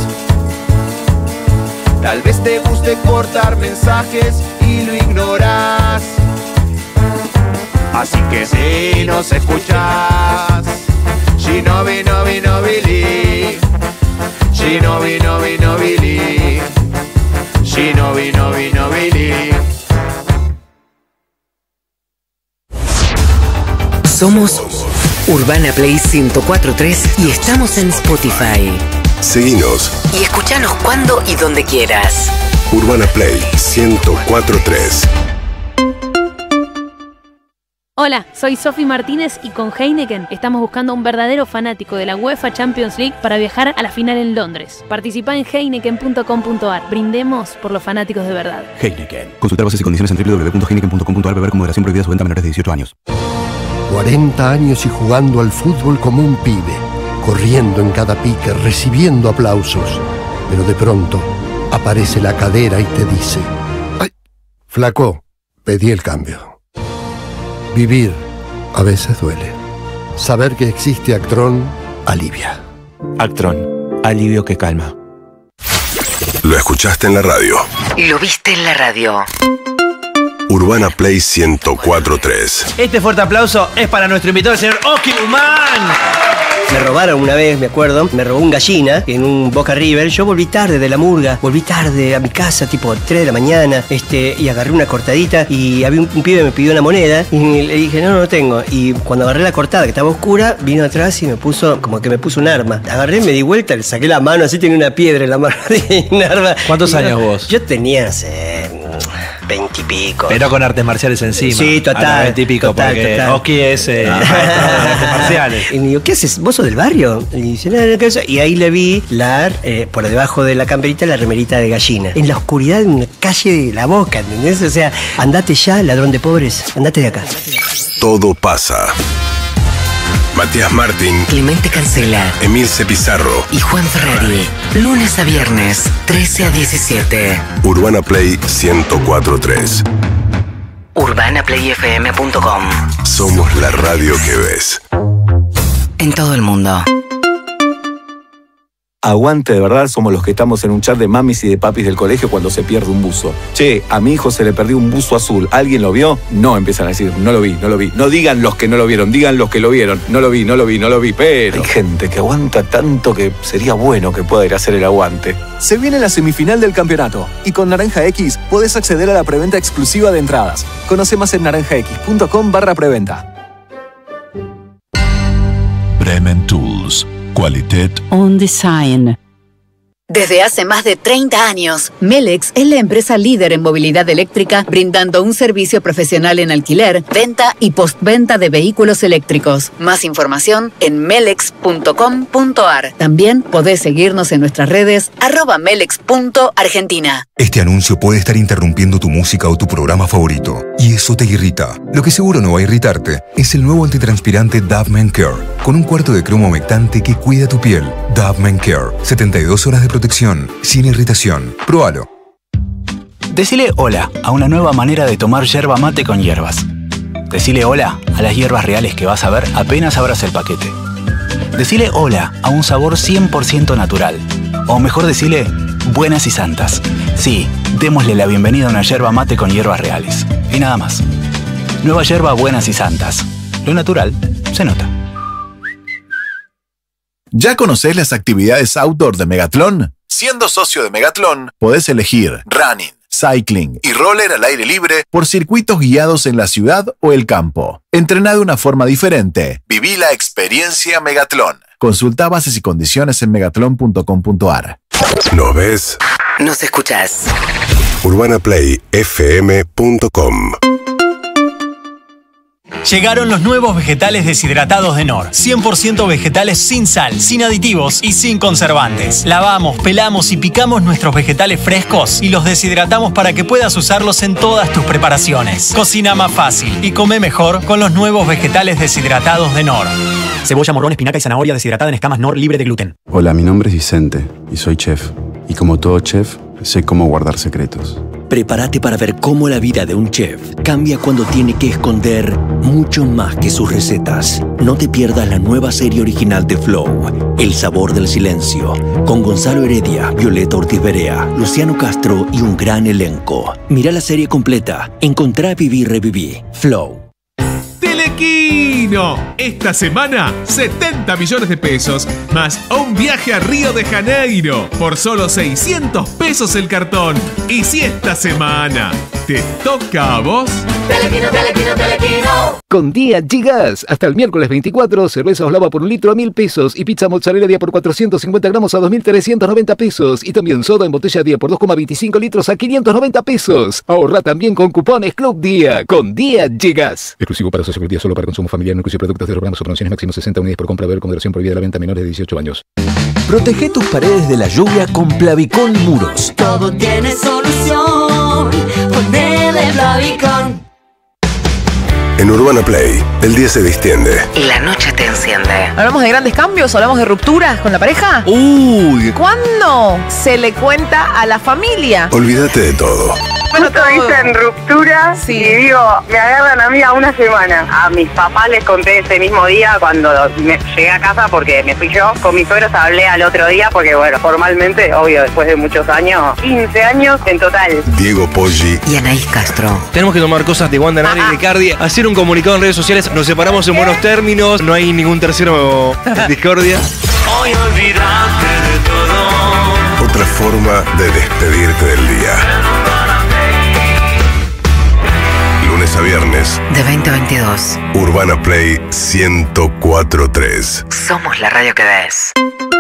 Tal vez te guste cortar mensajes y lo ignoras. Así que si nos escuchas, Shinobi, Nobi, Nobili. Shinobi, Nobi, Nobili. Shinobi, Nobi, Nobili. Somos Urbana Play 104.3 y estamos en Spotify. Seguinos Y escuchanos cuando y donde quieras. Urbana Play 104.3. Hola, soy Sofi Martínez y con Heineken estamos buscando un verdadero fanático de la UEFA Champions League para viajar a la final en Londres. Participa en heineken.com.ar. Brindemos por los fanáticos de verdad. Heineken. Consultar bases y condiciones en www.heineken.com.ar. Beber con moderación. Prohibida su venta a menores de 18 años. 40 años y jugando al fútbol como un pibe, corriendo en cada pique, recibiendo aplausos. Pero de pronto aparece la cadera y te dice: ¡ay, flaco! Pedí el cambio. Vivir a veces duele. Saber que existe Actron alivia. Actron, alivio que calma. Lo escuchaste en la radio. Lo viste en la radio. Urbana Play 104.3. Este fuerte aplauso es para nuestro invitado, el señor Oski Guzmán. Me robaron una vez, me acuerdo, me robó un gallina en un Boca River. Yo volví tarde de la murga, volví tarde a mi casa, tipo 3 de la mañana, y agarré una cortadita y había un pibe que me pidió una moneda y le dije, no tengo. Y cuando agarré la cortada, que estaba oscura, vino atrás y me puso, como que me puso un arma. Agarré, me di vuelta, le saqué la mano, así tenía una piedra en la mano, un arma. ¿Cuántos años vos? Yo tenía, no sé, 20 y pico. Pero con artes marciales encima. Sí, total. A los 20 y pico, total, porque total. Oski es artes marciales. Y me digo, ¿qué haces? ¿Vos sos del barrio? Y dice, no, ¿qué es? Y ahí le vi por debajo de la camperita, la remerita de gallina. En la oscuridad de una calle de La Boca, ¿entendés? O sea, andate ya, ladrón de pobres, andate de acá. Todo pasa. Matías Martín, Clemente Cancela, Emilce Pizarro y Juan Ferrari. Lunes a viernes, 13 a 17. Urbana Play 104.3. UrbanaPlayFM.com. Somos la radio que ves. En todo el mundo. Aguante, de verdad, somos los que estamos en un chat de mamis y de papis del colegio cuando se pierde un buzo. Che, a mi hijo se le perdió un buzo azul. ¿Alguien lo vio? No, empiezan a decir, no lo vi, no lo vi. No digan los que no lo vieron, digan los que lo vieron. No lo vi, no lo vi, no lo vi, pero... Hay gente que aguanta tanto que sería bueno que pueda ir a hacer el aguante. Se viene la semifinal del campeonato y con Naranja X podés acceder a la preventa exclusiva de entradas. Conoce más en naranjax.com/preventa. Bremen Tools. Qualitat On Design. Desde hace más de 30 años, Melex es la empresa líder en movilidad eléctrica, brindando un servicio profesional en alquiler, venta y postventa de vehículos eléctricos. Más información en melex.com.ar. También podés seguirnos en nuestras redes @melex.argentina. Este anuncio puede estar interrumpiendo tu música o tu programa favorito, y eso te irrita. Lo que seguro no va a irritarte es el nuevo antitranspirante Dove Men Care, con un cuarto de cromo humectante que cuida tu piel. Dove Men Care, 72 horas de protección, sin irritación. Próbalo. Decile hola a una nueva manera de tomar yerba mate con hierbas. Decile hola a las hierbas reales que vas a ver apenas abras el paquete. Decile hola a un sabor 100% natural. O mejor decile, buenas y santas. Sí, démosle la bienvenida a una yerba mate con hierbas reales. Y nada más. Nueva yerba Buenas y Santas. Lo natural se nota. ¿Ya conocés las actividades outdoor de Megatlón? Siendo socio de Megatlón, podés elegir running, cycling y roller al aire libre por circuitos guiados en la ciudad o el campo. Entrená de una forma diferente. Viví la experiencia Megatlón. Consulta bases y condiciones en megatlon.com.ar. ¿Nos ves? Nos escuchás. UrbanaPlayFM.com. Llegaron los nuevos vegetales deshidratados de Knorr. 100% vegetales sin sal, sin aditivos y sin conservantes. Lavamos, pelamos y picamos nuestros vegetales frescos y los deshidratamos para que puedas usarlos en todas tus preparaciones. Cocina más fácil y come mejor con los nuevos vegetales deshidratados de Knorr. Cebolla, morrón, espinaca y zanahoria deshidratada en escamas Knorr libre de gluten. Hola, mi nombre es Vicente y soy chef. Y como todo chef, sé cómo guardar secretos. Prepárate para ver cómo la vida de un chef cambia cuando tiene que esconder mucho más que sus recetas. No te pierdas la nueva serie original de Flow, El sabor del silencio, con Gonzalo Heredia, Violeta Ortiz Berea, Luciano Castro y un gran elenco. Mira la serie completa. Encontrá, viví, reviví. Flow. Telequino. Esta semana, 70 millones de pesos, más un viaje a Río de Janeiro por solo 600 pesos el cartón. Y si esta semana te toca a vos... Telequino, telequino, telequino. Con Día Gigas, hasta el miércoles 24, cerveza Oslava por 1 litro a 1.000 pesos y pizza mozzarella día por 450 gramos a 2.390 pesos y también soda en botella día por 2,25 litros a 590 pesos. Ahorra también con cupones Club Día. Con Día Gigas. Exclusivo para socios día, solo para consumo familiar, no incluye productos de programas o promociones, máximo 60 unidades por compra, beber con moderación, prohibida la venta a menores de 18 años. Protege tus paredes de la lluvia con Plavicón Muros. Todo tiene solución. Ponele Plavicón. En Urbana Play, el día se distiende. La noche te enciende. ¿Hablamos de grandes cambios? ¿Hablamos de rupturas con la pareja? Uy. ¿Cuándo se le cuenta a la familia? Olvídate de todo. Justo dicen ruptura y digo, me agarran a mí a una semana. A mis papás les conté ese mismo día cuando llegué a casa porque me fui yo. Con mis suegros hablé al otro día porque, bueno, formalmente, obvio, después de muchos años, 15 años en total. Diego Poggi y Anaís Castro. Tenemos que tomar cosas de Wanda Nari y Ricardi, hacer un comunicado en redes sociales, nos separamos en buenos términos, no hay ningún tercero en discordia. Hoy olvidate de todo. Otra forma de despedirte del día. Lunes a viernes. De 20 a 22. Urbana Play 104.3. Somos la radio que ves.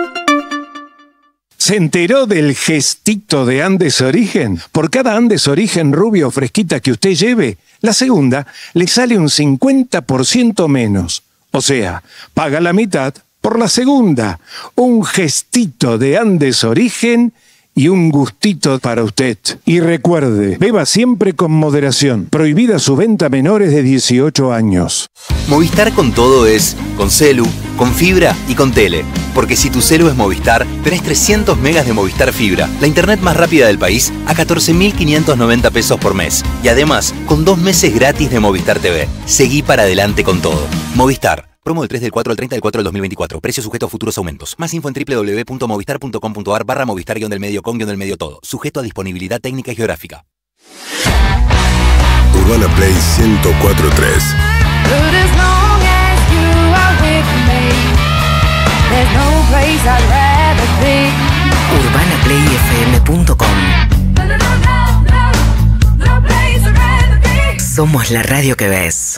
¿Se enteró del gestito de Andes Origen? Por cada Andes Origen rubio o fresquita que usted lleve, la segunda le sale un 50% menos. O sea, paga la mitad por la segunda. Un gestito de Andes Origen y un gustito para usted. Y recuerde, beba siempre con moderación. Prohibida su venta a menores de 18 años. Movistar con todo es con celu, con fibra y con tele. Porque si tu celu es Movistar, tenés 300 megas de Movistar Fibra, la internet más rápida del país, a 14.590 pesos por mes. Y además, con 2 meses gratis de Movistar TV. Seguí para adelante con todo. Movistar. Promo del 3 del 4 al 30 del 4 del 2024. Precio sujeto a futuros aumentos. Más info en www.movistar.com.ar/movistar-del-medio todo. Sujeto a disponibilidad técnica y geográfica. Urbana Play 104.3. UrbanaPlayFM.com. Somos la radio que ves.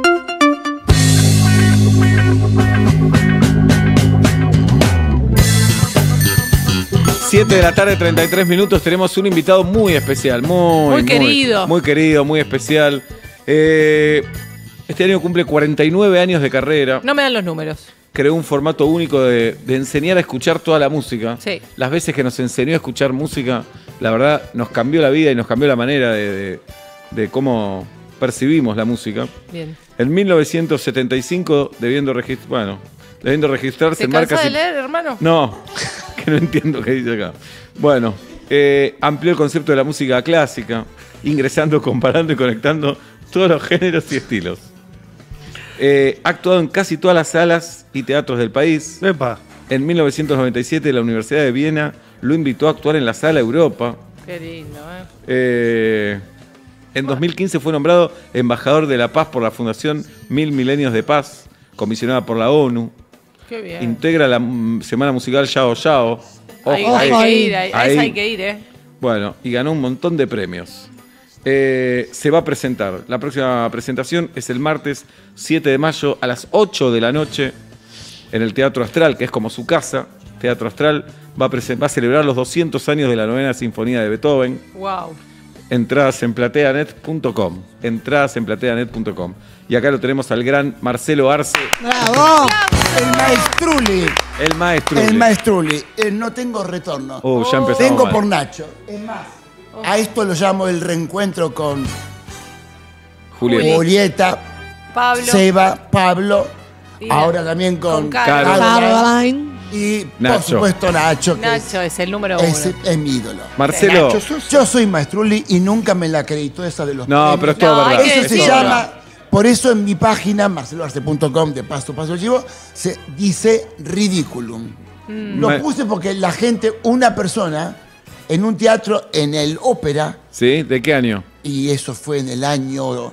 Siete de la tarde, 33 minutos. Tenemos un invitado muy especial, muy querido. Muy querido, muy especial. Este año cumple 49 años de carrera. No me dan los números. Creó un formato único de enseñar a escuchar toda la música. Sí. Las veces que nos enseñó a escuchar música, la verdad, nos cambió la vida y nos cambió la manera de cómo percibimos la música. Bien. En 1975, debiendo registrarse en marcas... ¿Te cansás de leer, hermano? No, que no entiendo qué dice acá. Bueno, amplió el concepto de la música clásica, ingresando, comparando y conectando todos los géneros y estilos. Ha actuado en casi todas las salas y teatros del país. Epa. En 1997 la Universidad de Viena lo invitó a actuar en la Sala Europa. Qué lindo, En 2015 fue nombrado embajador de la paz por la Fundación 1000 Milenios de Paz, comisionada por la ONU. Qué bien. Integra la semana musical Yao Yao. Hay que ir, hay que ir, Bueno, y ganó un montón de premios. Se va a presentar. La próxima presentación es el martes 7 de mayo a las 8 de la noche en el Teatro Astral, que es como su casa. Teatro Astral va a celebrar los 200 años de la 9ª Sinfonía de Beethoven. Wow. Entradas en plateanet.com. Entradas en plateanet.com. Y acá lo tenemos al gran Marcelo Arce. ¡Bravo! El maestruli. El maestro. El maestruli. No tengo retorno. Ya empezamos Tengo mal. por Nacho. Es más, a esto lo llamo el reencuentro con Julieta, Pablo. Seba, Pablo, Y ahora también con Caroline. Y Nacho. por supuesto Nacho, que Nacho es el número uno. es mi ídolo. Marcelo. Nacho, yo soy maestruli y nunca me la acreditó esa de los No, premios. pero es todo verdad. Eso se Es todo llama, verdad. por eso en mi página, marceloarce.com, de paso chivo, se dice ridiculum. Lo puse porque la gente, una persona, en un teatro, en el ópera, ¿Sí? ¿De qué año? y eso fue en el año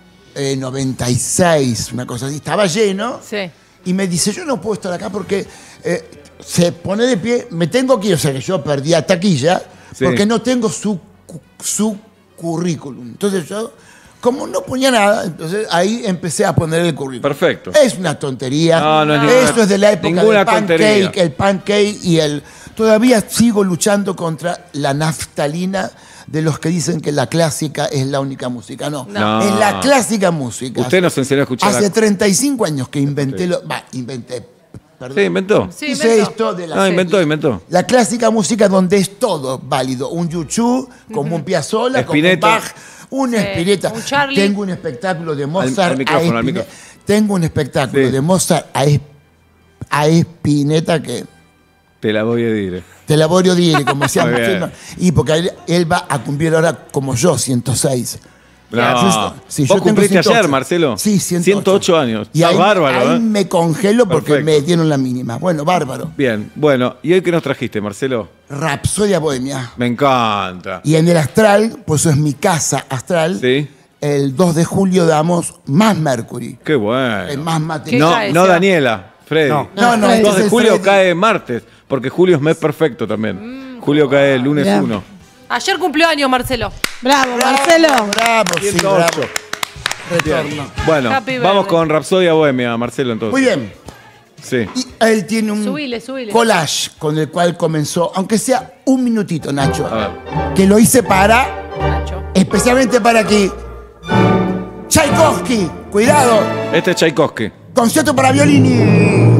96, una cosa así, estaba lleno, Sí. y me dice, yo no puedo estar acá porque se pone de pie, me tengo que ir, o sea que yo perdía taquilla, Sí. porque no tengo su currículum. Entonces yo, como no ponía nada, entonces ahí empecé a poner el currículum. Perfecto. Es una tontería. No, no es ninguna- Eso es de la época ninguna del tontería. pancake, el pancake y el... Todavía sigo luchando contra la naftalina de los que dicen que la clásica es la única música. No, No. es la clásica música. Usted nos enseñó a escuchar. Hace 35 años que inventé perdón. Sí, inventó. Sí, Hice inventó. esto de la No, serie. inventó. La clásica música donde es todo válido. Un Yuchu, como un Piazzolla, como un Spinetta. Bach, una Sí, Spinetta. un Charlie. Tengo un espectáculo de Mozart Al micrófono, a al Spinetta. micrófono. Tengo un espectáculo Sí. de Mozart a Spinetta que Te la voy a decir. te la voy a decir, como se Muy llama. bien. Y porque él va a cumplir ahora como yo, 106. No. Sí, ¿Vos yo tengo cumpliste 108. ayer, Marcelo? Sí, 108 años. Y Está ahí, bárbaro, ahí ¿eh? me congelo porque Perfecto. me dieron la mínima. Bueno, bárbaro. Bien, bueno. ¿Y hoy qué nos trajiste, Marcelo? Rapsodia Bohemia. Me encanta. Y en el Astral, pues eso es mi casa Astral, Sí. el 2 de julio damos más Mercury. Qué bueno. Más material. No, cae, no Seba? Daniela, Freddy. No, el este 2 es de el julio Freddy. cae martes, porque julio es mes perfecto también. Julio cae el lunes Mirá. 1. Ayer cumplió años, Marcelo. Bravo, Marcelo. Bravo, sí, 108. bravo. Retorno. Bueno, Happy vamos birthday. con Rapsodia Bohemia, Marcelo, entonces. Muy bien. Sí. Y él tiene un Subile. collage con el cual comenzó, aunque sea un minutito, Nacho, A ver. que lo hice para, Nacho. especialmente para aquí, Tchaikovsky, cuidado, Este es Tchaikovsky. concierto para violín.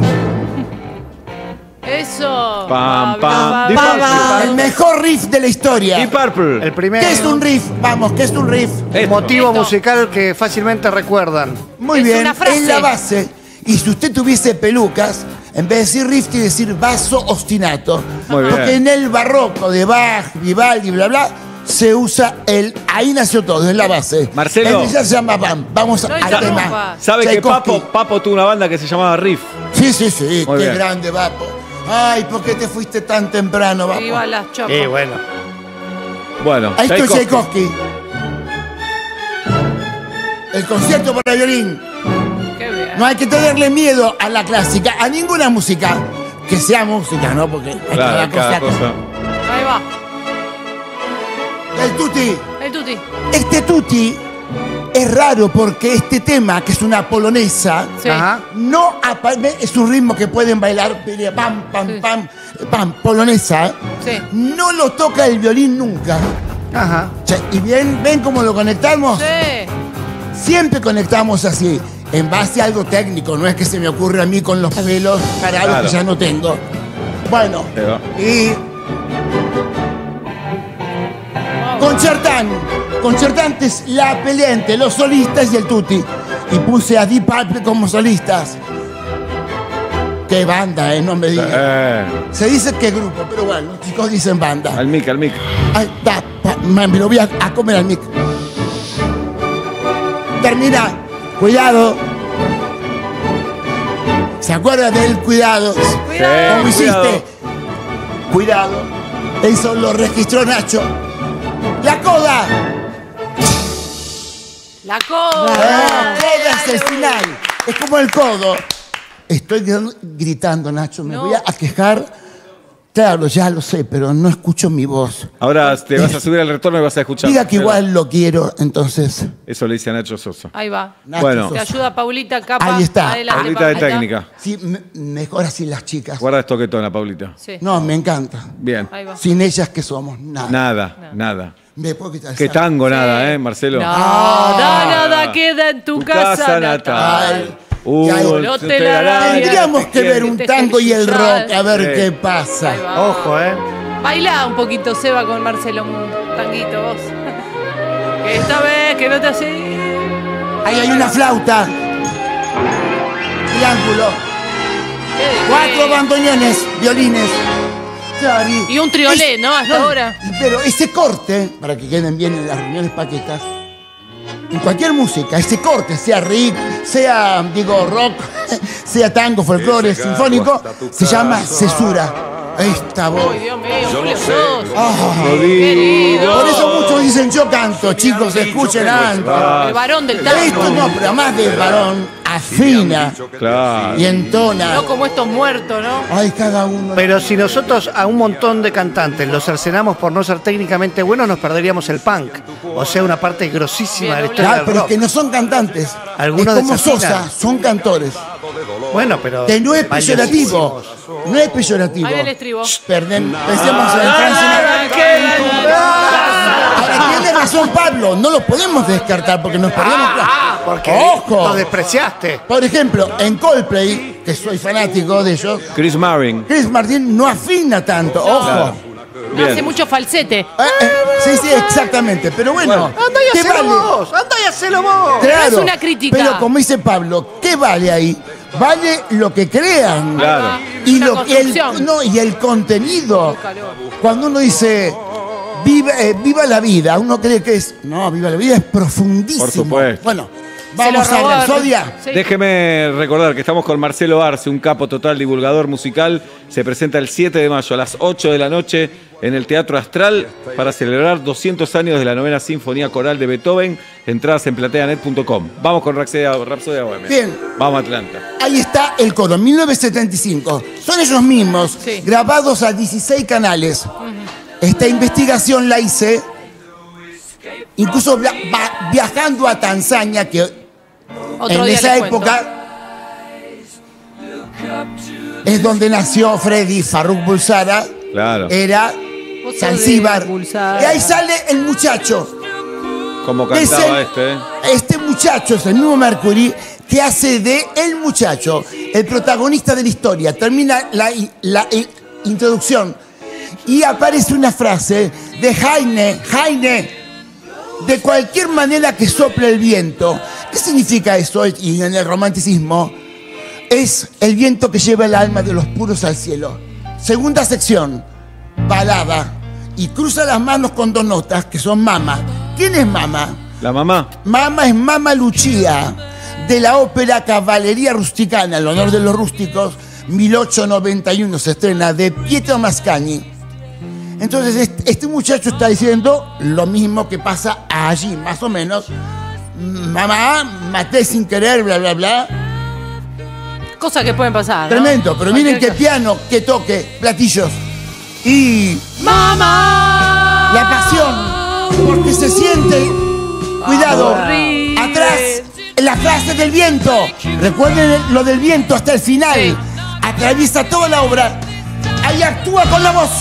Eso. Pam, pam. Deep Purple. El mejor riff de la historia. Deep Purple. El primer ¿Qué es un riff? Vamos, ¿qué es un riff? Esto. motivo Esto. musical que fácilmente recuerdan. Muy Es bien, una frase. es la base. Y si usted tuviese pelucas, en vez de decir riff, tiene que decir vaso ostinato. Muy bien. Porque en el barroco de Bach, Vivaldi, bla, bla, se usa el... Ahí nació todo, es la base. Marcelo. El ya se llama Bam. Vamos No al interrumpa. tema. ¿Sabe que Tchaikovsky. Papo tuvo una banda que se llamaba Riff? Sí, sí, sí. Muy Qué bien. grande, Vapo. Ay, ¿por qué te fuiste tan temprano, Vapo? Viva las chopas. Bueno. Bueno, Ahí está Tchaikovsky. El concierto para violín. Qué bien. No hay que tenerle miedo a la clásica, a ninguna música. Que sea música, ¿no? Porque hay Claro, cada cosa. Ahí va. El tutti. El tuti. Este tutti es raro porque este tema, que es una polonesa, Sí. no es un ritmo que pueden bailar, pam, pam, Sí. pam, pam, polonesa. Sí. No lo toca el violín nunca. Ajá. Y bien, ¿ven cómo lo conectamos? Sí. Siempre conectamos así, en base a algo técnico, no es que se me ocurre a mí con los pelos parados Claro. que ya no tengo. Bueno, Ahí va. y concertantes, la pelea entre los solistas y el tutti. Y puse a Deep Purple como solistas. Qué banda, no me digan. Se dice que grupo, pero bueno, los chicos dicen banda. Al mic. Ay, me lo voy a comer al mic. Termina. Cuidado. ¿Se acuerda del cuidado? Cuidado. ¿Cómo hiciste? Cuidado. Eso lo registró Nacho. La coda. La coda. Coda es el final. Es como el codo. Estoy gritando, Nacho. Me voy a quejar. Claro, ya lo sé, pero no escucho mi voz. Ahora te vas a subir al retorno y vas a escuchar. Diga que igual lo quiero, entonces. Eso le dice a Nacho Sosa. Ahí va. Bueno. Te ayuda Paulita Capa. Ahí está. Adelante, Paulita de técnica. Sí, mejor así las chicas. Guarda esto que tona, Paulita. Sí. No, me encanta. Bien. Ahí va. Sin ellas, ¿qué somos? Nada. Nada. Me puedo quitar el Qué saco. tango, nada, Marcelo? Nada queda en tu casa natal. Ya, te la da tendríamos que ver un tango y el rock, a ver Sí. qué pasa. Ojo, Bailá un poquito, Seba, con Marcelo, un tanguito vos. Que esta vez que no te hace. Ahí hay una flauta. Triángulo. 4 bandoneones, violines. Y un triolé, ¿no? Hasta ahora. Pero ese corte, para que queden bien en las reuniones paquetas, en cualquier música, ese corte, sea riff, sea, rock, sea tango, folclore, sinfónico, se llama cesura. Esta voz. Uy, Dios mío, Julio Sosa. Querido. Por eso muchos dicen yo canto, chicos, escuchen antes. El varón del tango. Esto no, pero además del varón, afina Claro. y entona. No como estos muertos, ¿no? Ay, cada uno. Pero si nosotros a un montón de cantantes los cercenamos por no ser técnicamente buenos, nos perderíamos el punk. O sea, una parte grosísima de la historia Claro, del pero es rock. que no son cantantes. Algunos es como desafinan. Sosa, son cantores. Bueno, pero... Que no es peyorativo. valiosísimos. No es peyorativo. Ahí va el estribo. Pensemos en Ahora tiene razón Pablo, no lo podemos descartar porque nos perdemos. Porque ¡Ojo! los despreciaste. Por ejemplo, en Coldplay, que soy fanático de ellos, Chris Martin. Chris Martin no afina tanto. Ojo. Claro. No hace mucho falsete. Sí, exactamente. Pero bueno, Anda y ¿qué hacelo vale? vos, anda y hacelo vos. Claro, es una crítica. Pero como dice Pablo, ¿qué vale ahí? Vale lo que crean. Claro. Y, Una construcción. y el contenido. Cuando uno dice viva la vida, uno cree que es. No, viva la vida es profundísimo. Por supuesto. Bueno, vamos a la Rapsodia. Sí. Déjeme recordar que estamos con Marcelo Arce, un capo total divulgador musical. Se presenta el 7 de mayo a las 8 de la noche en el Teatro Astral para celebrar 200 años de la 9ª Sinfonía Coral de Beethoven. Entradas en plateanet.com. Vamos con Rapsodia Bohemia. Bien. Vamos a Atlanta. Ahí está el coro, 1975. Son ellos mismos, Sí. grabados a 16 canales. Esta investigación la hice incluso viajando a Tanzania, que Otro en día esa les cuento. época es donde nació Freddy Farruk Bulsara. Claro. Era Vos sos Zanzíbar. de Bulsara. Y ahí sale el muchacho. Como Es cantaba el- este, ¿eh? Este muchacho es el mismo Mercury que hace de el muchacho, el protagonista de la historia. Termina la introducción y aparece una frase de Heine, de cualquier manera que sople el viento. ¿Qué significa eso? Y en el romanticismo es el viento que lleva el alma de los puros al cielo. Segunda sección, balada. Y cruza las manos con dos notas que son Mama. ¿Quién es Mama? La mamá. Mama es Mama Lucia, de la ópera Cavalleria Rusticana, en honor de los rústicos, 1891 se estrena, de Pietro Mascagni. Entonces este muchacho está diciendo lo mismo que pasa allí, más o menos. Mamá, maté sin querer, bla, bla, bla. Cosas que pueden pasar, ¿no? Tremendo, pero miren qué piano, qué toque, platillos. Y ¡Mamá! la pasión, porque se siente, cuidado, atrás, la frase del viento. Recuerden lo del viento hasta el final. Atraviesa toda la obra. Ahí actúa con la voz.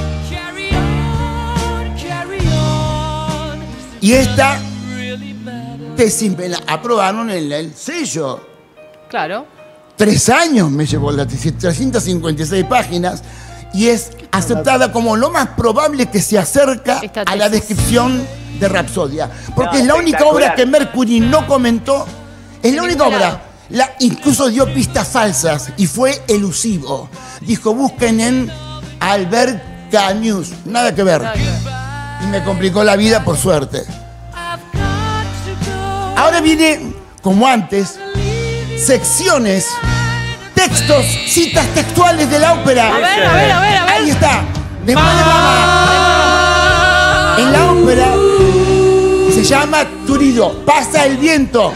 Y esta que me la aprobaron en el sello. Claro. 3 años me llevó la 356 páginas y es aceptada como lo más probable que se acerca a la descripción de Rapsodia. Porque es la única obra que Mercury no comentó. Es la única obra. Incluso dio pistas falsas y fue elusivo. Dijo, busquen en Albert Camus. Nada que ver. Y me complicó la vida, por suerte. Ahora viene, como antes, secciones, textos, citas textuales de la ópera. A ver. Ahí está. Después de Mama. En la ópera se Se llama Turido. Pasa el viento.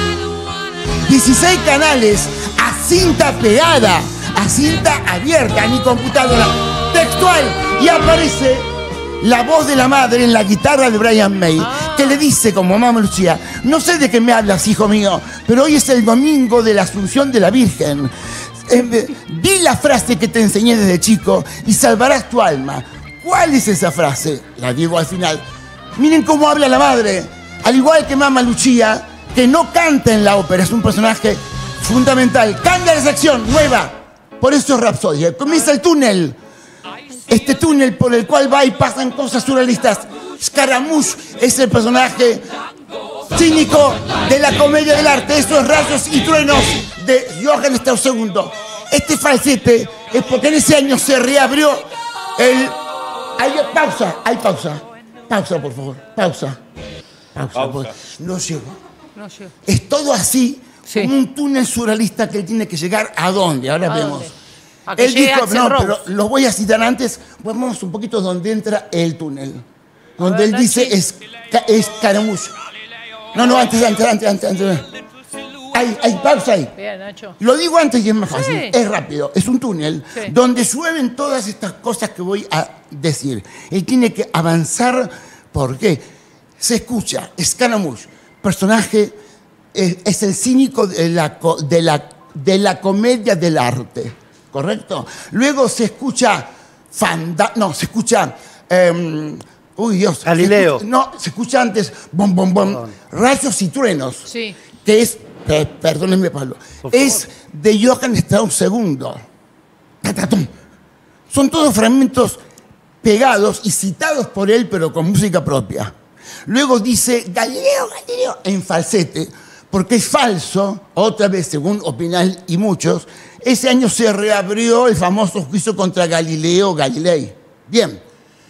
16 canales a cinta pegada, a cinta abierta, ni computadora. Textual. Y aparece la voz de la madre en la guitarra de Brian May, que le dice como mamá Lucía: no sé de qué me hablas, hijo mío, pero hoy es el domingo de la Asunción de la Virgen. Di la frase que te enseñé desde chico y salvarás tu alma. ¿Cuál es esa frase? La digo al final. Miren cómo habla la madre. Al igual que mamá Lucía, que no canta en la ópera, es un personaje fundamental. Cambia de sección, nueva. Por eso es Rapsodia. Comienza el túnel. Este túnel por el cual va y pasan cosas surrealistas. Scaramouche es el personaje cínico de la comedia del arte. Esos rayos y truenos de Johann Strauss II. Este falsete es porque en ese año se reabrió el... pausa, hay pausa. Pausa, por favor. Pausa. No llego. Es todo así, como un túnel surrealista que él tiene que llegar ¿a dónde? Ahora vemos. Él dijo, no, pero los voy a citar antes. Vamos un poquito donde entra el túnel. Donde él dice Scaramouche. No, antes. Hay pausa ahí. Bien, Nacho. Lo digo antes y es más fácil. Sí. Es rápido. Es un túnel donde llueven todas estas cosas que voy a decir. Él tiene que avanzar. ¿Por qué? Se escucha Scaramouche, personaje, es el cínico de la comedia del arte. ¿Correcto? Luego se escucha se escucha... uy, Dios. Galileo. Se escucha antes bom, rayos y truenos. Sí. Que es, perdónenme Pablo, es de Johann Strauss II. Son todos fragmentos pegados y citados por él, pero con música propia. Luego dice Galileo, en falsete, porque es falso, otra vez, según opinan y muchos. Ese año se reabrió el famoso juicio contra Galileo Galilei. Bien,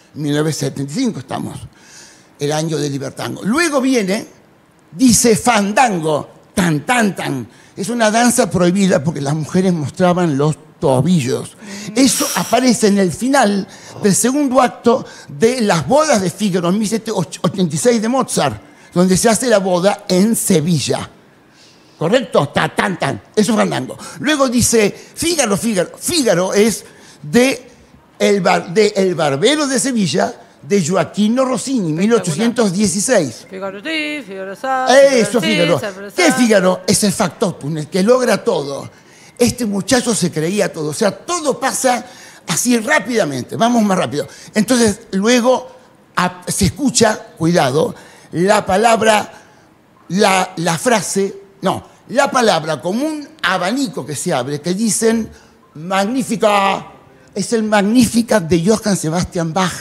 1975 estamos, el año del libertango. Luego viene, dice fandango, tan. Es una danza prohibida porque las mujeres mostraban los tobillos. Eso aparece en el final del segundo acto de Las bodas de Fígaro, en 1786 de Mozart, donde se hace la boda en Sevilla. ¿Correcto? Tan. Eso es fandango. Luego dice Fígaro. Fígaro es de El Barbero de Sevilla, de Gioacchino Rossini, 1816. Fígaro. Eso, Fígaro. ¿Qué Fígaro? Es el factotum, el que logra todo. Este muchacho se creía todo. O sea, todo pasa así rápidamente. Vamos más rápido. Entonces, luego se escucha, cuidado, la palabra, la frase, la palabra como un abanico que se abre, que dicen Magnífica. Es el Magnificat de Johann Sebastian Bach,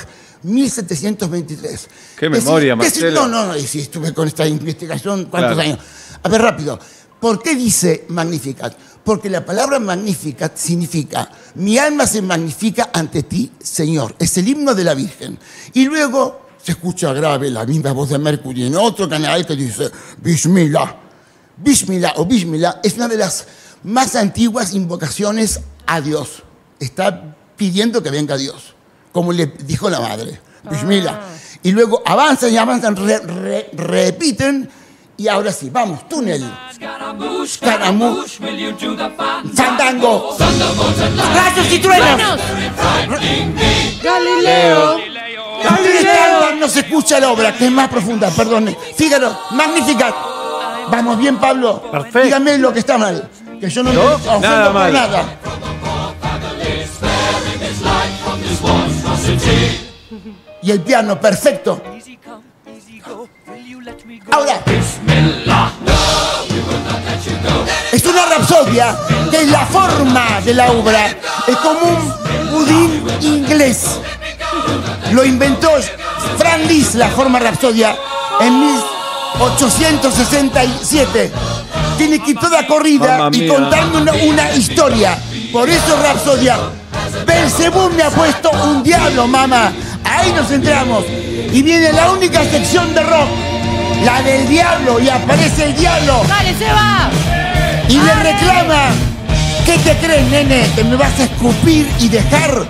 1723. ¿Qué memoria, Marcelo? No, si estuve con esta investigación, ¿cuántos años? A ver, rápido. ¿Por qué dice Magnificat? Porque la palabra Magnificat significa mi alma se magnifica ante ti, Señor. Es el himno de la Virgen. Y luego se escucha grave la misma voz de Mercury en otro canal que dice Bismillah. Bismillah o Bismillah es una de las más antiguas invocaciones a Dios. Está pidiendo que venga Dios, como le dijo la madre. Bismillah. Y luego avanzan, repiten. Y ahora sí, vamos, túnel. Scaramouche. Fandango. Rayos y truenos. Galileo. No se escucha la obra, que es más profunda, perdón. Fígaro, Magnificat. Vamos bien, Pablo. Perfecto. Dígame lo que está mal. Que yo no me ofendo nada por mal. nada. Y el piano, perfecto. Ahora, es una rapsodia que es la forma de la obra. Es como un budín inglés. Lo inventó Franz Liszt, la forma rapsodia, en 1867. Tiene que ir toda corrida Mamma y mía. contarme una historia. Por eso rapsodia. Belzebú me ha puesto un diablo, mamá. Ahí nos entramos. Y viene la única sección de rock, la del diablo, y aparece el diablo. ¡Dale, Seba! Y le reclama: ¿qué te crees, nene? ¿Que me vas a escupir y dejar?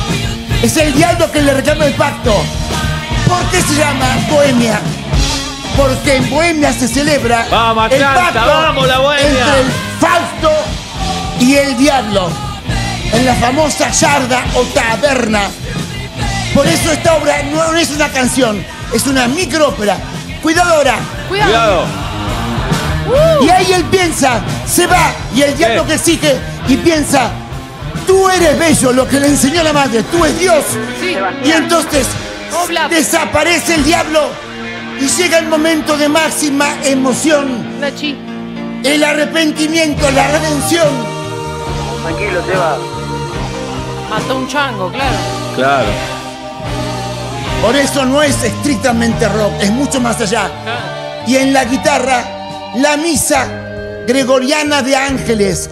Es el diablo que le reclama el pacto. ¿Por qué se llama Bohemia? Porque en Bohemia se celebra ¡Vamos, el Atlanta! pacto ¡Vamos, la Bohemia! entre el Fausto y el diablo en la famosa yarda o taberna. Por eso esta obra no es una canción, es una microópera. Cuidado ahora. Cuidado. Y ahí él piensa, se va, y el diablo que exige y piensa, tú eres bello, lo que le enseñó la madre, tú eres Dios. Sí. Y entonces desaparece el diablo y llega el momento de máxima emoción. Nachi. El arrepentimiento, la redención. Tranquilo, te va. Mató un chango, claro. Claro. Por eso no es estrictamente rock, es mucho más allá. Y en la guitarra, la misa gregoriana de ángeles.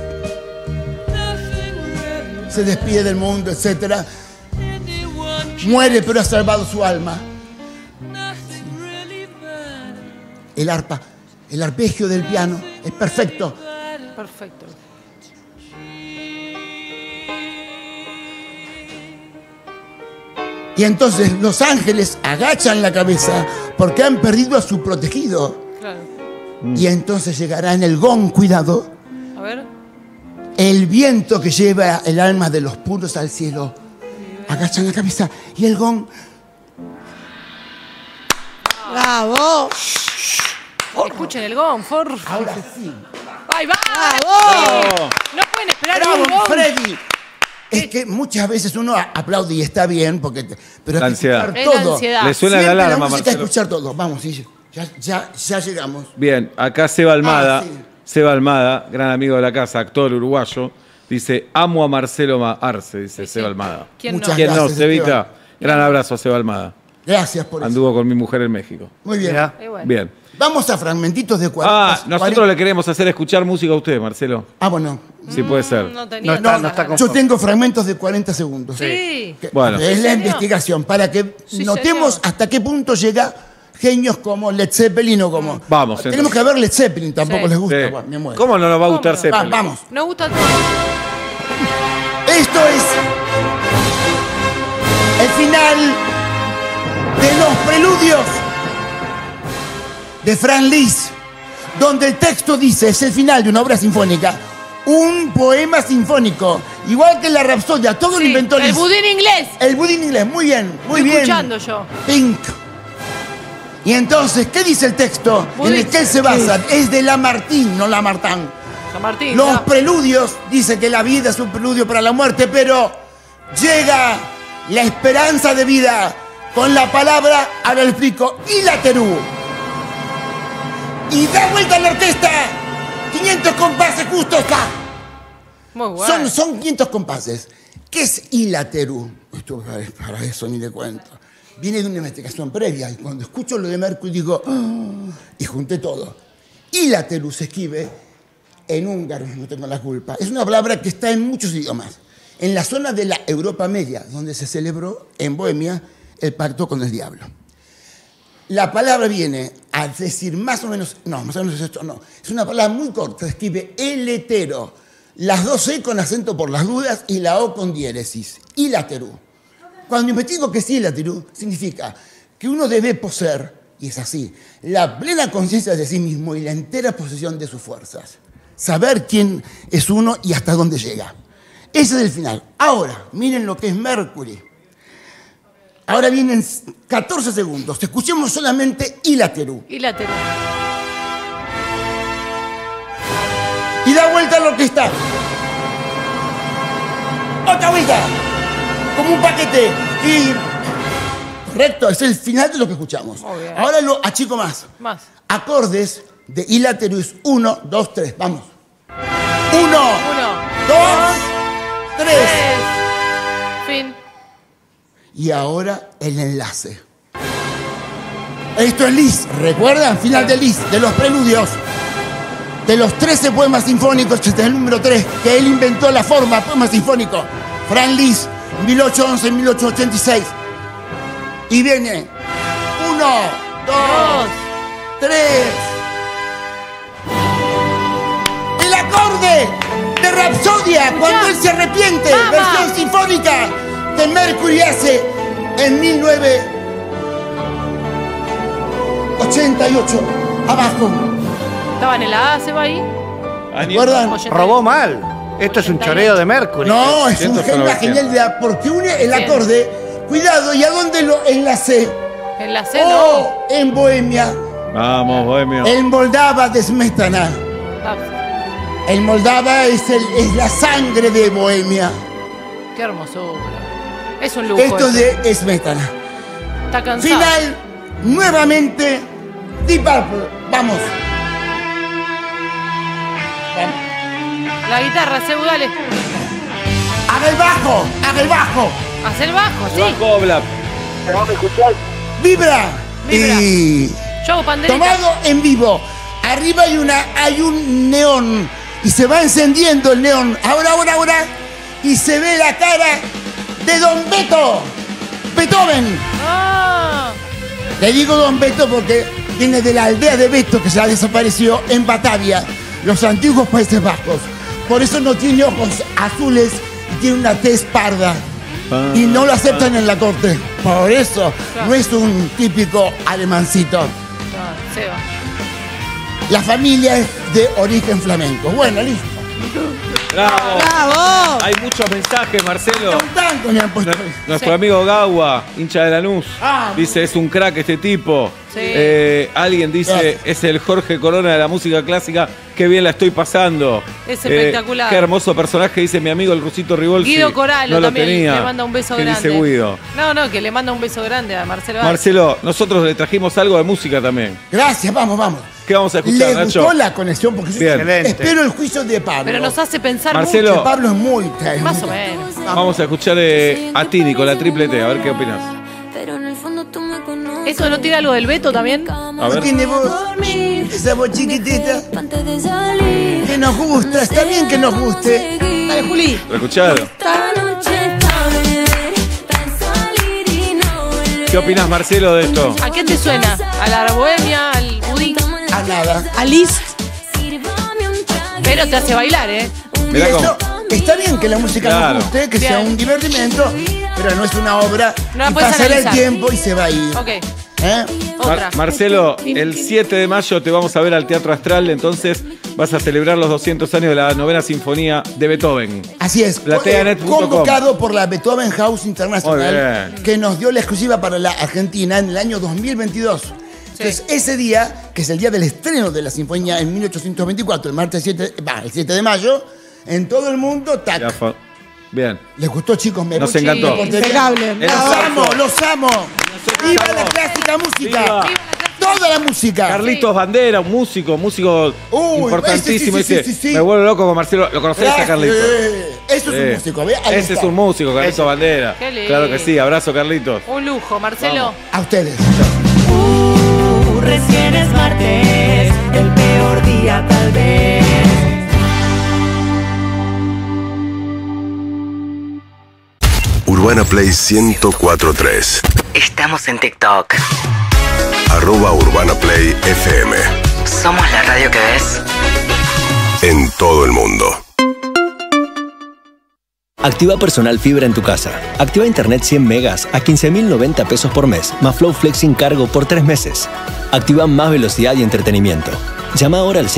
Se despide del mundo, etc. Muere, pero ha salvado su alma. El arpa, el arpegio del piano es perfecto. Perfecto. Y entonces los ángeles agachan la cabeza porque han perdido a su protegido. Claro. Y entonces llegará en el gong, cuidado, A ver. el viento que lleva el alma de los puros al cielo. Agachan la cabeza y el gong. ¡Bravo! Escuchen el gong, por Ahora sí. ¡Ahí va! ¡Bravo! No pueden esperar ¡Bravo, un gong. Freddy! Es que muchas veces uno aplaude y está bien, porque pero La hay que ansiedad. escuchar Es la todo. ansiedad. Le suena Siempre la alarma, música hay que Marcelo. escuchar todo. Vamos, sí, ya llegamos. Bien, acá Seba Almada, Ah, sí. Seba Almada, gran amigo de la casa, actor uruguayo, dice, amo a Marcelo Arce, dice Seba Almada. ¿Quién Muchas no? ¿Quién no, gracias, Sebita? Esteban. Gran abrazo a Seba Almada. Gracias por eso. Anduvo con mi mujer en México. Muy bien. Y bueno. Bien. Vamos a fragmentitos de 40. Nosotros le queremos hacer escuchar música a usted, Marcelo. Ah, bueno. Sí, puede ser. No tenía No está nada. con- Yo tengo fragmentos de 40 segundos. Sí. Que- Bueno. Es la señor? investigación, para que Sí, notemos señor. hasta qué punto llega genios como Led Zeppelin o como... Vamos, Tenemos que ver Led Zeppelin, tampoco Sí. les gusta. Sí. Bueno, me muero. ¿Cómo no nos va a gustar ¿Cómo no? Zeppelin? Vamos. Nos gusta todo. Esto es el final de los preludios de Franz Liszt, donde el texto dice, es el final de una obra sinfónica, un poema sinfónico, igual que la Rapsodia, todo lo Sí, inventó el Liszt. budín inglés. El budín inglés, muy bien, muy Estoy bien. escuchando yo. Pink. Y entonces, ¿qué dice el texto en el que él se basa? Es de Lamartine, no Lamartine. San Martín. Los ya. preludios, dice que la vida es un preludio para la muerte, pero llega la esperanza de vida con la palabra, ahora lo explico, Ilaterú. Y da vuelta a la orquesta, 500 compases justos acá. Muy bueno. Son 500 compases. ¿Qué es Ilaterú? Esto para eso ni le cuento. Viene de una investigación previa y cuando escucho lo de Mercury digo, "Ah", y junté todo. Ilaterú se escribe en húngaro, no tengo la culpa. Es una palabra que está en muchos idiomas. En la zona de la Europa Media, donde se celebró en Bohemia el pacto con el diablo. La palabra viene a decir más o menos es esto, no. Es una palabra muy corta, se escribe eletero. Las dos E con acento por las dudas y la O con diéresis. Ilaterú. Cuando investigo que es ilaterú, significa que uno debe poseer, y es así, la plena conciencia de sí mismo y la entera posesión de sus fuerzas. Saber quién es uno y hasta dónde llega. Ese es el final. Ahora, miren lo que es Mercury. Ahora vienen 14 segundos. Escuchemos solamente Ilaterú. Y la tenemos. Y da vuelta a la orquesta. Otra vuelta. Como un paquete. Y... Correcto, es el final de lo que escuchamos. Muy bien. Ahora lo achico más. Más. Acordes de Ilaterú es 1, 2, 3. Vamos. 1, 1, 2, 3. Fin. Y ahora el enlace. Esto es Liszt, ¿recuerdan? Final de Liszt, de los preludios. De los 13 poemas sinfónicos, este es el número 3, que él inventó la forma, poema sinfónico. Franz Liszt, 1811-1886. Y viene 1, 2, 3. El acorde de Rapsodia, cuando él se arrepiente, versión sinfónica de Mercury hace en 1986. 88, abajo. Estaban en la A, se va ahí. ¿Recuerdan? Robó mal. Esto es un choreo de Mercury. No, es una genial idea, porque une el acorde. Cuidado, ¿y a dónde lo enlacé? Enlacé, no. En Bohemia. Vamos, Bohemio. El Moldava de Smetana. El Moldava es la sangre de Bohemia. Qué hermosura. Es un lujo. Esto de Smetana. Está cansado. Final, nuevamente, Deep Purple. Vamos. La guitarra, Cebu, dale. Haga el bajo, haga el bajo. Haz el bajo, sí. Bajo, Bla. ¿No me escuchás? Vibra. Vibra. Y Yo, pandereta. tomado en vivo. Arriba hay un neón y se va encendiendo el neón. Ahora. Y se ve la cara de Don Beto. Beethoven. Ah. Le digo Don Beto porque viene de la aldea de Beto que ya desapareció en Batavia, los antiguos Países Bajos. Por eso no tiene ojos azules y tiene una tez parda. Y no lo aceptan en la corte. Por eso no es un típico alemancito. Seba. La familia es de origen flamenco. Bueno, listo. ¡Bravo! ¡Bravo! Hay muchos mensajes, Marcelo. Un tanco me han puesto. Nuestro amigo Gawa, hincha de Lanús, Ah, dice, es un crack este tipo. Sí. Alguien dice, es el Jorge Corona de la música clásica. Qué bien la estoy pasando. Es espectacular. Qué hermoso personaje, dice mi amigo el Rusito Ribolsi. Guido Coralo no lo también tenía. le manda un beso ¿Qué grande. dice Guido? No, que le manda un beso grande a Marcelo. Álvarez. Marcelo, nosotros le trajimos algo de música también. Gracias, vamos. ¿Qué vamos a escuchar, Le Nacho? gustó la conexión porque Bien. excelente. Espero el juicio de Pablo. Pero nos hace pensar Marcelo. mucho. Pablo es muy Más o menos. Vamos a escuchar a Tini con la triple T, a ver qué opinas. ¿Eso no tira algo del Beto también? A ver. Tiene voz, esa voz chiquitita. Que nos gusta, está bien que nos guste. Dale, Juli. ¿Lo escucharon? ¿Qué opinas, Marcelo, de esto? ¿A qué te suena? ¿A la bohemia? ¿Al budín? A nada. ¿A Liszt? Pero te hace bailar, ¿eh? Mirá cómo. Esto, está bien que la música Claro. nos guste, que Bien. sea un divertimento, pero no es una obra. No la y puedes pasará el analizar. tiempo y se va a ir. Ok. ¿Eh? Otra. Marcelo, el 7 de mayo te vamos a ver al Teatro Astral, entonces vas a celebrar los 200 años de la novena sinfonía de Beethoven. Así es. Plateanet.com. Convocado por la Beethoven House International, Muy bien. que nos dio la exclusiva para la Argentina en el año 2022. Entonces, ese día, que es el día del estreno de la sinfonía en 1824, el martes 7, el 7 de mayo, en todo el mundo, tac. Ya fue. Bien. ¿Les gustó, chicos? Me Nos encantó. Impecable. Los amo, los amo. ¡Viva la clásica música! Viva. Toda la música. Carlitos Bandera, un músico importantísimo. sí, Dice, sí. me vuelvo loco con Marcelo. ¿Lo conocés a Carlitos? Eso es un músico, ¿ve? Ahí Ese está. es un músico, Carlitos Bandera. Qué lindo. Claro que sí, abrazo, Carlitos. Un lujo, Marcelo. A ustedes. Recién es martes, el peor día tal vez. Urbana Play 104.3. Estamos en TikTok. @Urbana Play FM. Somos la radio que ves. En todo el mundo. Activa Personal Fibra en tu casa. Activa Internet 100 megas a 15.090 pesos por mes, más Flow Flex sin cargo por 3 meses. Activa más velocidad y entretenimiento. Llama ahora al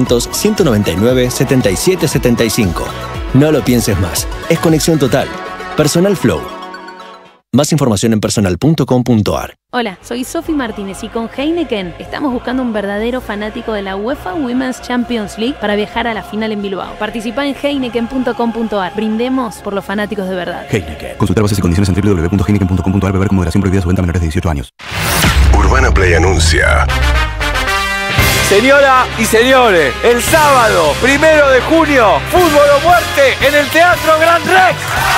0800-199-7775. No lo pienses más. Es conexión total. Personal Flow. Más información en personal.com.ar. Hola, soy Sofi Martínez y con Heineken estamos buscando un verdadero fanático de la UEFA Women's Champions League para viajar a la final en Bilbao. Participa en heineken.com.ar. Brindemos por los fanáticos de verdad. Heineken. Consultar bases y condiciones en www.heineken.com.ar. Beber con moderación, prohibida su venta a menores de 18 años. Urbana Play anuncia. Señoras y señores, el sábado 1 de junio, fútbol o muerte en el Teatro Gran Rex.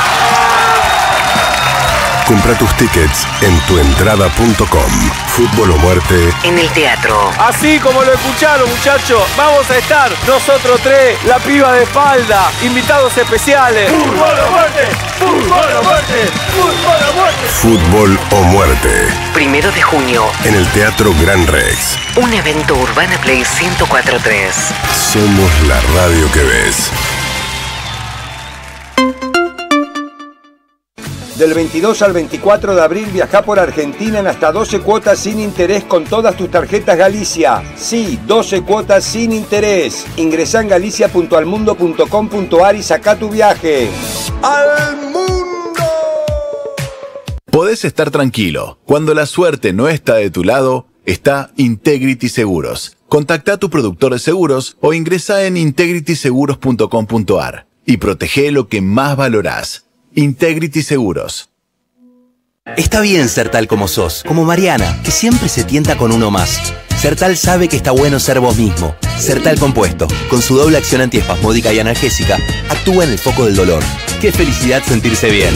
Compra tus tickets en tuentrada.com. Fútbol o muerte. En el teatro. Así como lo escucharon, muchachos, vamos a estar nosotros tres, la piba de espalda, invitados especiales. ¡Fútbol o muerte! ¡Fútbol o muerte! ¡Fútbol o muerte! Fútbol o muerte. 1 de junio. En el Teatro Gran Rex. Un evento Urbana Play 104.3. Somos la radio que ves. Del 22 al 24 de abril viajá por Argentina en hasta 12 cuotas sin interés con todas tus tarjetas Galicia. Sí, 12 cuotas sin interés. Ingresá en galicia.almundo.com.ar y sacá tu viaje. ¡Al mundo! Podés estar tranquilo. Cuando la suerte no está de tu lado, está Integrity Seguros. Contactá a tu productor de seguros o ingresá en integrityseguros.com.ar y protege lo que más valorás. Integrity Seguros. Está bien ser tal como sos, como Mariana, que siempre se tienta con uno más. Sertal sabe que está bueno ser vos mismo. Sertal Compuesto, con su doble acción antiespasmódica y analgésica, actúa en el foco del dolor. ¡Qué felicidad sentirse bien!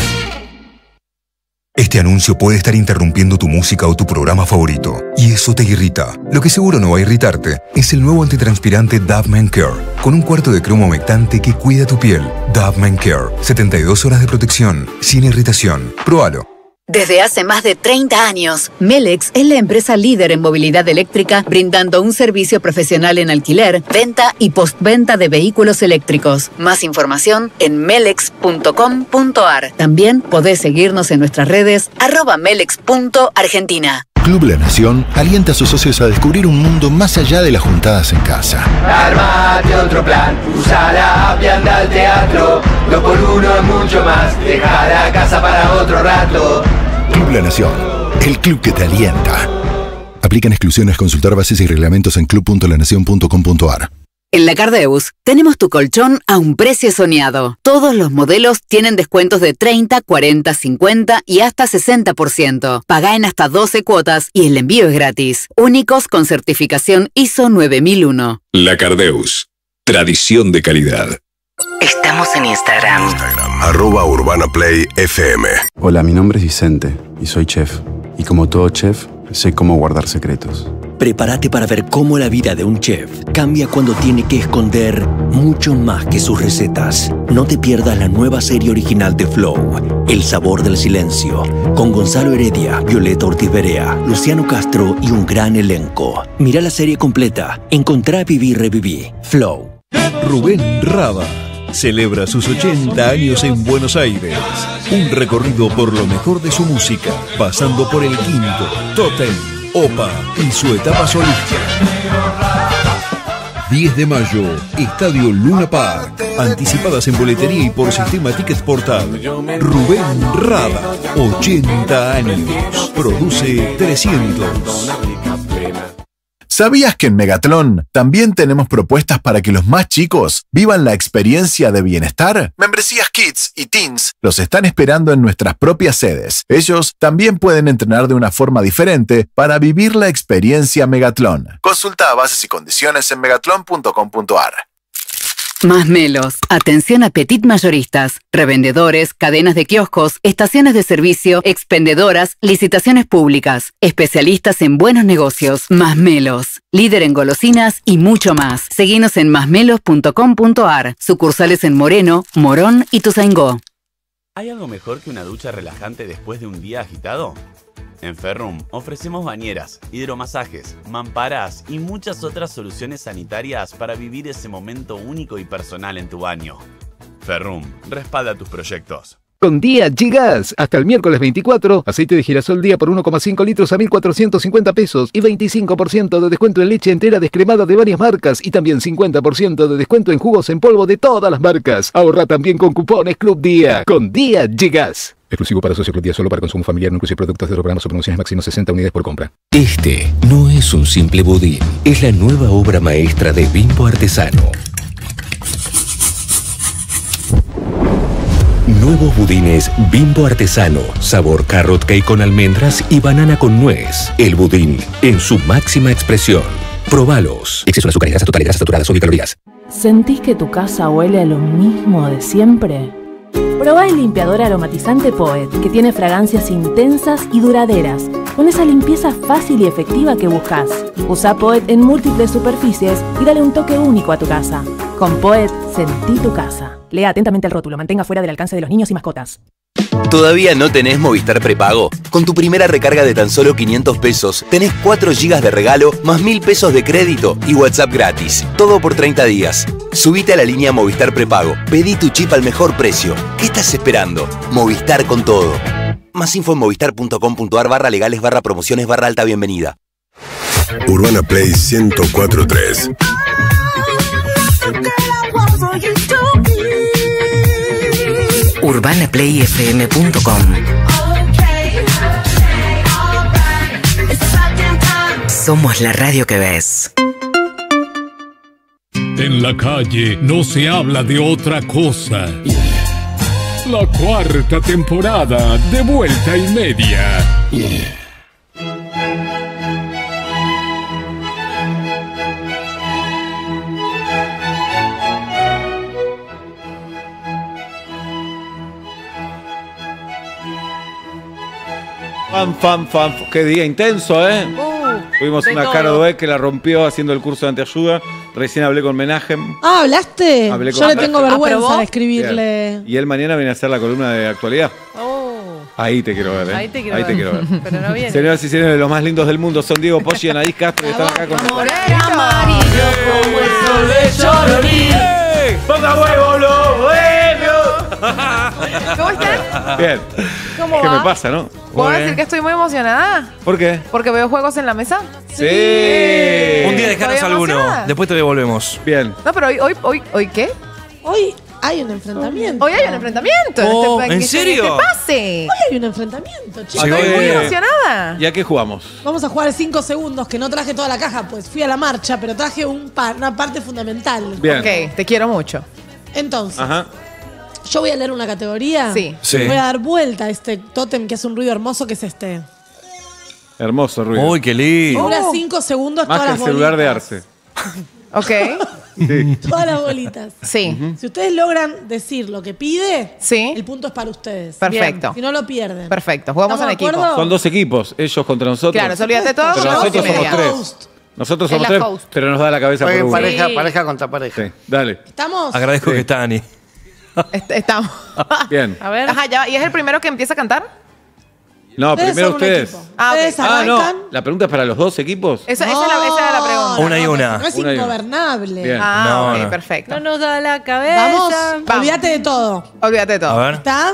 Este anuncio puede estar interrumpiendo tu música o tu programa favorito, y eso te irrita. Lo que seguro no va a irritarte es el nuevo antitranspirante Dove Men Care, con un cuarto de cromo humectante que cuida tu piel. Dove Men Care, 72 horas de protección, sin irritación. Próbalo. Desde hace más de 30 años, Melex es la empresa líder en movilidad eléctrica, brindando un servicio profesional en alquiler, venta y postventa de vehículos eléctricos. Más información en melex.com.ar. También podés seguirnos en nuestras redes @melex.argentina. Club La Nación alienta a sus socios a descubrir un mundo más allá de las juntadas en casa. Armate otro plan, usa la app y anda al teatro. 2x1 es mucho más, deja la casa para otro rato. Club La Nación, el club que te alienta. Aplican exclusiones, consultar bases y reglamentos en club.lanacion.com.ar. En la Cardeus tenemos tu colchón a un precio soñado. Todos los modelos tienen descuentos de 30, 40, 50 y hasta 60%. Pagá en hasta 12 cuotas y el envío es gratis. Únicos con certificación ISO 9001. La Cardeus, tradición de calidad. Estamos en Instagram. @UrbanaPlayFM. Hola, mi nombre es Vicente y soy chef. Y como todo chef, sé cómo guardar secretos. Prepárate para ver cómo la vida de un chef cambia cuando tiene que esconder mucho más que sus recetas. No te pierdas la nueva serie original de Flow, El Sabor del Silencio, con Gonzalo Heredia, Violeta Ortiz Berea, Luciano Castro y un gran elenco. Mira la serie completa. Encontrá, viví, reviví. Flow. Rubén Rada celebra sus 80 años en Buenos Aires. Un recorrido por lo mejor de su música, pasando por El Quinto, Totem, Opa y su etapa solista. 10 de mayo, Estadio Luna Park. Anticipadas en boletería y por sistema Tickets Portal. Rubén Rada, 80 años. Produce 300. ¿Sabías que en Megatlón también tenemos propuestas para que los más chicos vivan la experiencia de bienestar? Membresías Kids y Teens los están esperando en nuestras propias sedes. Ellos también pueden entrenar de una forma diferente para vivir la experiencia Megatlón. Consulta bases y condiciones en megatlon.com.ar. Más Melos. Atención a petit mayoristas, revendedores, cadenas de kioscos, estaciones de servicio, expendedoras, licitaciones públicas. Especialistas en buenos negocios. Más Melos. Líder en golosinas y mucho más. Seguinos en másmelos.com.ar. Sucursales en Moreno, Morón y Tuzaingó. ¿Hay algo mejor que una ducha relajante después de un día agitado? En Ferrum ofrecemos bañeras, hidromasajes, mamparas y muchas otras soluciones sanitarias para vivir ese momento único y personal en tu baño. Ferrum, respalda tus proyectos. Con Día Gigas, hasta el miércoles 24, aceite de girasol día por 1,5 litros a 1.450 pesos y 25% de descuento en leche entera descremada de varias marcas y también 50% de descuento en jugos en polvo de todas las marcas. Ahorra también con cupones Club Día. Con Día Gigas. Exclusivo para socios Club Día, solo para consumo familiar, no incluye productos de otros programas o promociones máximo 60 unidades por compra. Este no es un simple budín, es la nueva obra maestra de Bimbo Artesano. Nuevos budines Bimbo Artesano, sabor carrot cake con almendras y banana con nuez. El budín en su máxima expresión. Probalos. Exceso de azúcar y grasas totales, grasas saturadas, sodio y calorías. ¿Sentís que tu casa huele a lo mismo de siempre? Probá el limpiador aromatizante Poet, que tiene fragancias intensas y duraderas, con esa limpieza fácil y efectiva que buscas. Usa Poet en múltiples superficies y dale un toque único a tu casa. Con Poet, sentí tu casa. Lea atentamente el rótulo, mantenga fuera del alcance de los niños y mascotas. ¿Todavía no tenés Movistar prepago? Con tu primera recarga de tan solo 500 pesos, tenés 4 GB de regalo, más 1.000 pesos de crédito y WhatsApp gratis. Todo por 30 días. Subite a la línea Movistar Prepago. Pedí tu chip al mejor precio. ¿Qué estás esperando? Movistar con todo. Más info en movistar.com.ar/legales/promociones/alta bienvenida. Urbana Play 104.3. UrbanaPlayFM.com. Somos la radio que ves. En la calle no se habla de otra cosa. La cuarta temporada de Vuelta y Media. Fan. Qué día intenso, ¿eh? Tuvimos de una todo. Caro Dweck que la rompió haciendo el curso de anteayuda. Recién hablé con Menahem. Ah, ¿hablaste? Hablé con Yo le Menahem. tengo vergüenza ¿Aprobó? de escribirle. Y él mañana viene a hacer la columna de actualidad. Ahí te quiero ver, ¿eh? Ahí te quiero ver. Pero no viene. Señoras y señores, los más lindos del mundo son Diego Poggi y Anaís Castro, que están acá con nosotros. Amarillo como el sol de Choroní. ¡Ponga huevo, los bohemios! ¿Cómo están? Bien. ¿Cómo ¿Qué va? me pasa, no? ¿Puedo decir que estoy muy emocionada? ¿Por qué? Porque veo juegos en la mesa. Sí. Un día dejanos Estoy alguno, emocionada. después te devolvemos. Bien. No, pero ¿hoy qué? Hoy hay un enfrentamiento. Hoy hay un enfrentamiento. Oh, este- ¿en que- serio? ¿Qué pase? Hoy hay un enfrentamiento, chicos. Llegó Estoy muy de- emocionada. ¿Y a qué jugamos? Vamos a jugar 5 segundos, que no traje toda la caja, pues fui a la marcha, pero traje una parte fundamental. Bien. Ok, te quiero mucho. Entonces, Ajá. yo voy a leer una categoría. Sí. Sí. Voy a dar vuelta a este tótem que hace un ruido hermoso, que es este. Hermoso ruido. Uy, qué lindo. Dura 5 segundos Más que todas el las celular de bolitas. Arce. Ok. Sí. Todas las bolitas. Sí. Si ustedes logran decir lo que pide, Sí. el punto es para ustedes. Perfecto. Bien. Si no lo pierden. Perfecto. Jugamos en ¿Estamos de equipo. acuerdo? Son dos equipos, ellos contra nosotros. Claro, se olvídate todo. Pero yo nosotros y somos media. tres. Host. Nosotros Es somos la tres, host. pero nos da la cabeza por Jueguen uno. pareja, Sí. pareja contra pareja. Sí, dale. ¿Estamos? Agradezco Sí. que está Ani. Estamos. Bien. A ver. Ajá, ya. ¿Y es el primero que empieza a cantar? No, Ustedes primero son un ustedes. equipo. Ah, ok. Ustedes Ah, arrancan. no. ¿La pregunta es para los dos equipos? Esa era la pregunta. Una y una. No es Una y una. ingobernable. Bien. Ah, No, ok, no. perfecto. No nos da la cabeza. Vamos, Vamos. olvídate de todo. Olvídate de todo. A ver. ¿Está?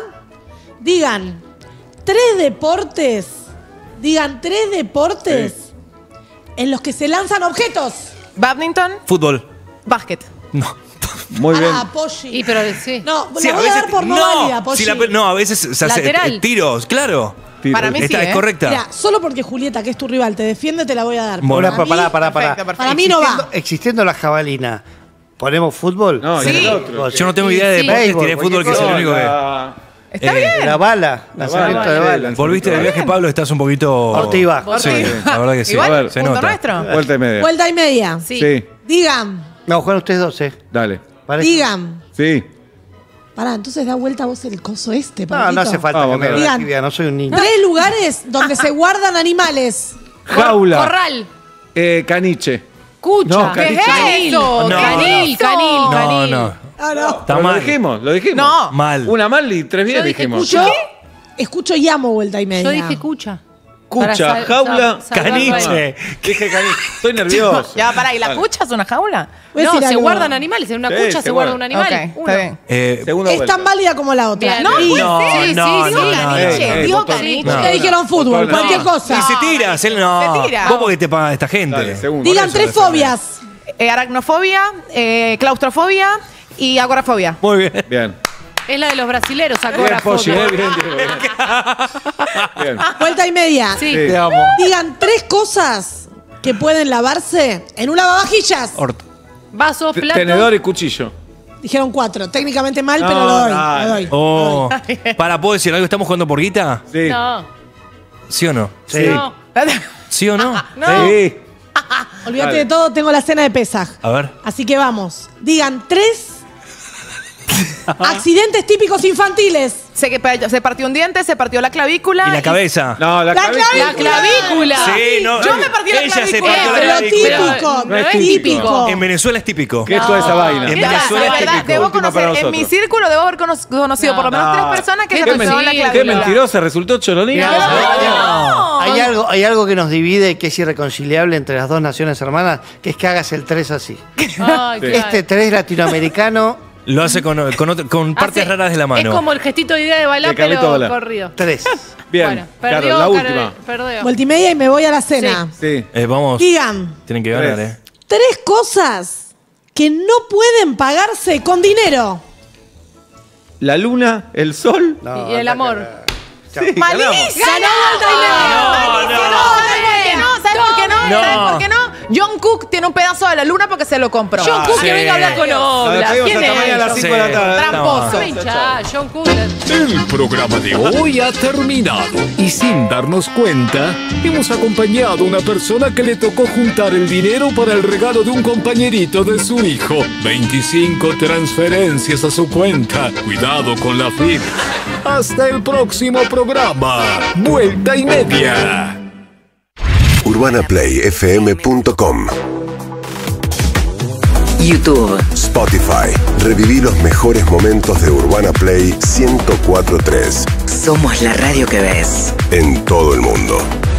Digan 3 deportes. Digan 3 deportes en los que se lanzan objetos. Badminton, Fútbol. básquet. No. Muy bien. Ah, Poggi. Y pero sí. No, Sí, la voy a dar por no válida, Poggi. si no, a veces se hace Lateral. tiros, claro. Para mí sí, Esta es ¿eh? correcta. Mira, solo porque Julieta, que es tu rival, te defiende, te la voy a dar. Bueno. Para mí- Pará. Perfecto, perfecto. Para mí no va. Existiendo la jabalina, ¿ponemos fútbol? No, Sí. y el otro. Yo no tengo idea de Sí. deportes, Béisbol, tiré fútbol que es el cualquier único que. La- Está bien. La bala, lanzamiento de bala. Volviste del viaje, Pablo, estás un poquito. Ortiva. Sí, la verdad que sí. Igual, A ver, se punto nota. nuestro. Vuelta y media. Vuelta y media. Sí. Digan, No, juegan ustedes dos, Dale. Pareja. digan. Sí. Pará, entonces da vuelta vos el coso este, No, Pablito. no hace falta Vamos, que me haga la digan. actividad, no soy un niño. 3 lugares donde se guardan animales. Jaula. Corral. Caniche. Cucha. No, ¿Qué caniche. es eso? No, Canil, no. canil, No, canil. no. Ah, no. Está Pero mal. Lo dijimos. No. Mal. Una mal y 3 bien Yo dije dijimos. Yo escucho y amo vuelta y media. Yo dije cucha. Cucha, Para jaula, salvar Caniche. Dije caniche. Estoy nervioso. Ya, pará, ¿y la Dale. cucha es una jaula? Voy a No, decir se algo. guardan animales. En una Sí, cucha se se guarda guarda. un animal. Ok, Uno. está bien. Segunda Es vuelta. tan válida como la otra. Bien. No, puede No, ser. no, Sí, no, dijo no. caniche, Ey, dijo botón. caniche. Ustedes dijeron fútbol, No. cualquier cosa. Y se tira, él no. Se tira. Vos porque te pagan esta gente. Dale, segunda. Digan Por eso 3 defendés. fobias. Aracnofobia, claustrofobia y agorafobia. Muy bien. Bien. Es la de los brasileros, Bien, agora Poggi, foto. bien, Diego, bien. Bien. Vuelta y media. Sí. Sí. Te amo. Digan 3 cosas que pueden lavarse en un lavavajillas. Vaso, plato. Tenedor y cuchillo. Dijeron 4. Técnicamente mal, No, pero lo doy. dale. Lo doy. Oh. Para, ¿puedo decir algo? ¿Estamos jugando por guita? Sí. No. ¿Sí o no? Sí. No. ¿Sí o no? No. Sí. Olvídate Dale. de todo, tengo la cena de Pesaj. A ver. Así que vamos. Digan 3 accidentes típicos infantiles. Se partió un diente, se partió la clavícula. ¿Y la cabeza? No, la clavícula. La clavícula. Sí, no. Yo me partí la Ella se clavícula. partió la Pero clavícula. típico. No es típico. En Venezuela es típico. ¿Qué es toda esa vaina? En Mira, Venezuela de es verdad, típico. debo Última para conocer, en mi nosotros. círculo debo haber conocido por lo menos No. 3 personas que ¿Qué se mentira? partieron la Qué clavícula. mentirosa resultó Choronina. No. Hay algo que nos divide, que es irreconciliable entre las dos naciones hermanas, que es que hagas el 3 así. Ay, claro. Este 3 latinoamericano. Lo hace con partes raras de la mano. Es como el gestito de idea de bailar, De Carlito pero Balá. corrido. 3. Bien, Bueno, Carlos, perdió, la Carol, última. perdió. Multimedia y me voy a la cena. Sí. Vamos. Digan, Tienen que ganar, 3 cosas que no pueden pagarse con dinero. La luna, el sol. Y el amor. ¡Malísimo! ¡Ganó Vuelta y Media! ¿Sabes por qué no? No. ¿Sabes por qué no? John Cook tiene un pedazo de la luna porque se lo compró. John Cook sí. que venga a hablar con Obla. despedimos ¿Quién hasta mañana a es? las 5 de la tarde. Tramposo. Hincha, John Cook. El programa de hoy ha terminado y sin darnos cuenta, hemos acompañado a una persona que le tocó juntar el dinero para el regalo de un compañerito de su hijo. 25 transferencias a su cuenta. Cuidado con la FIP. Hasta el próximo programa. Vuelta y Media. UrbanaPlayFM.com, YouTube. Spotify. Reviví los mejores momentos de Urbana Play 104.3 Somos la radio que ves. en todo el mundo.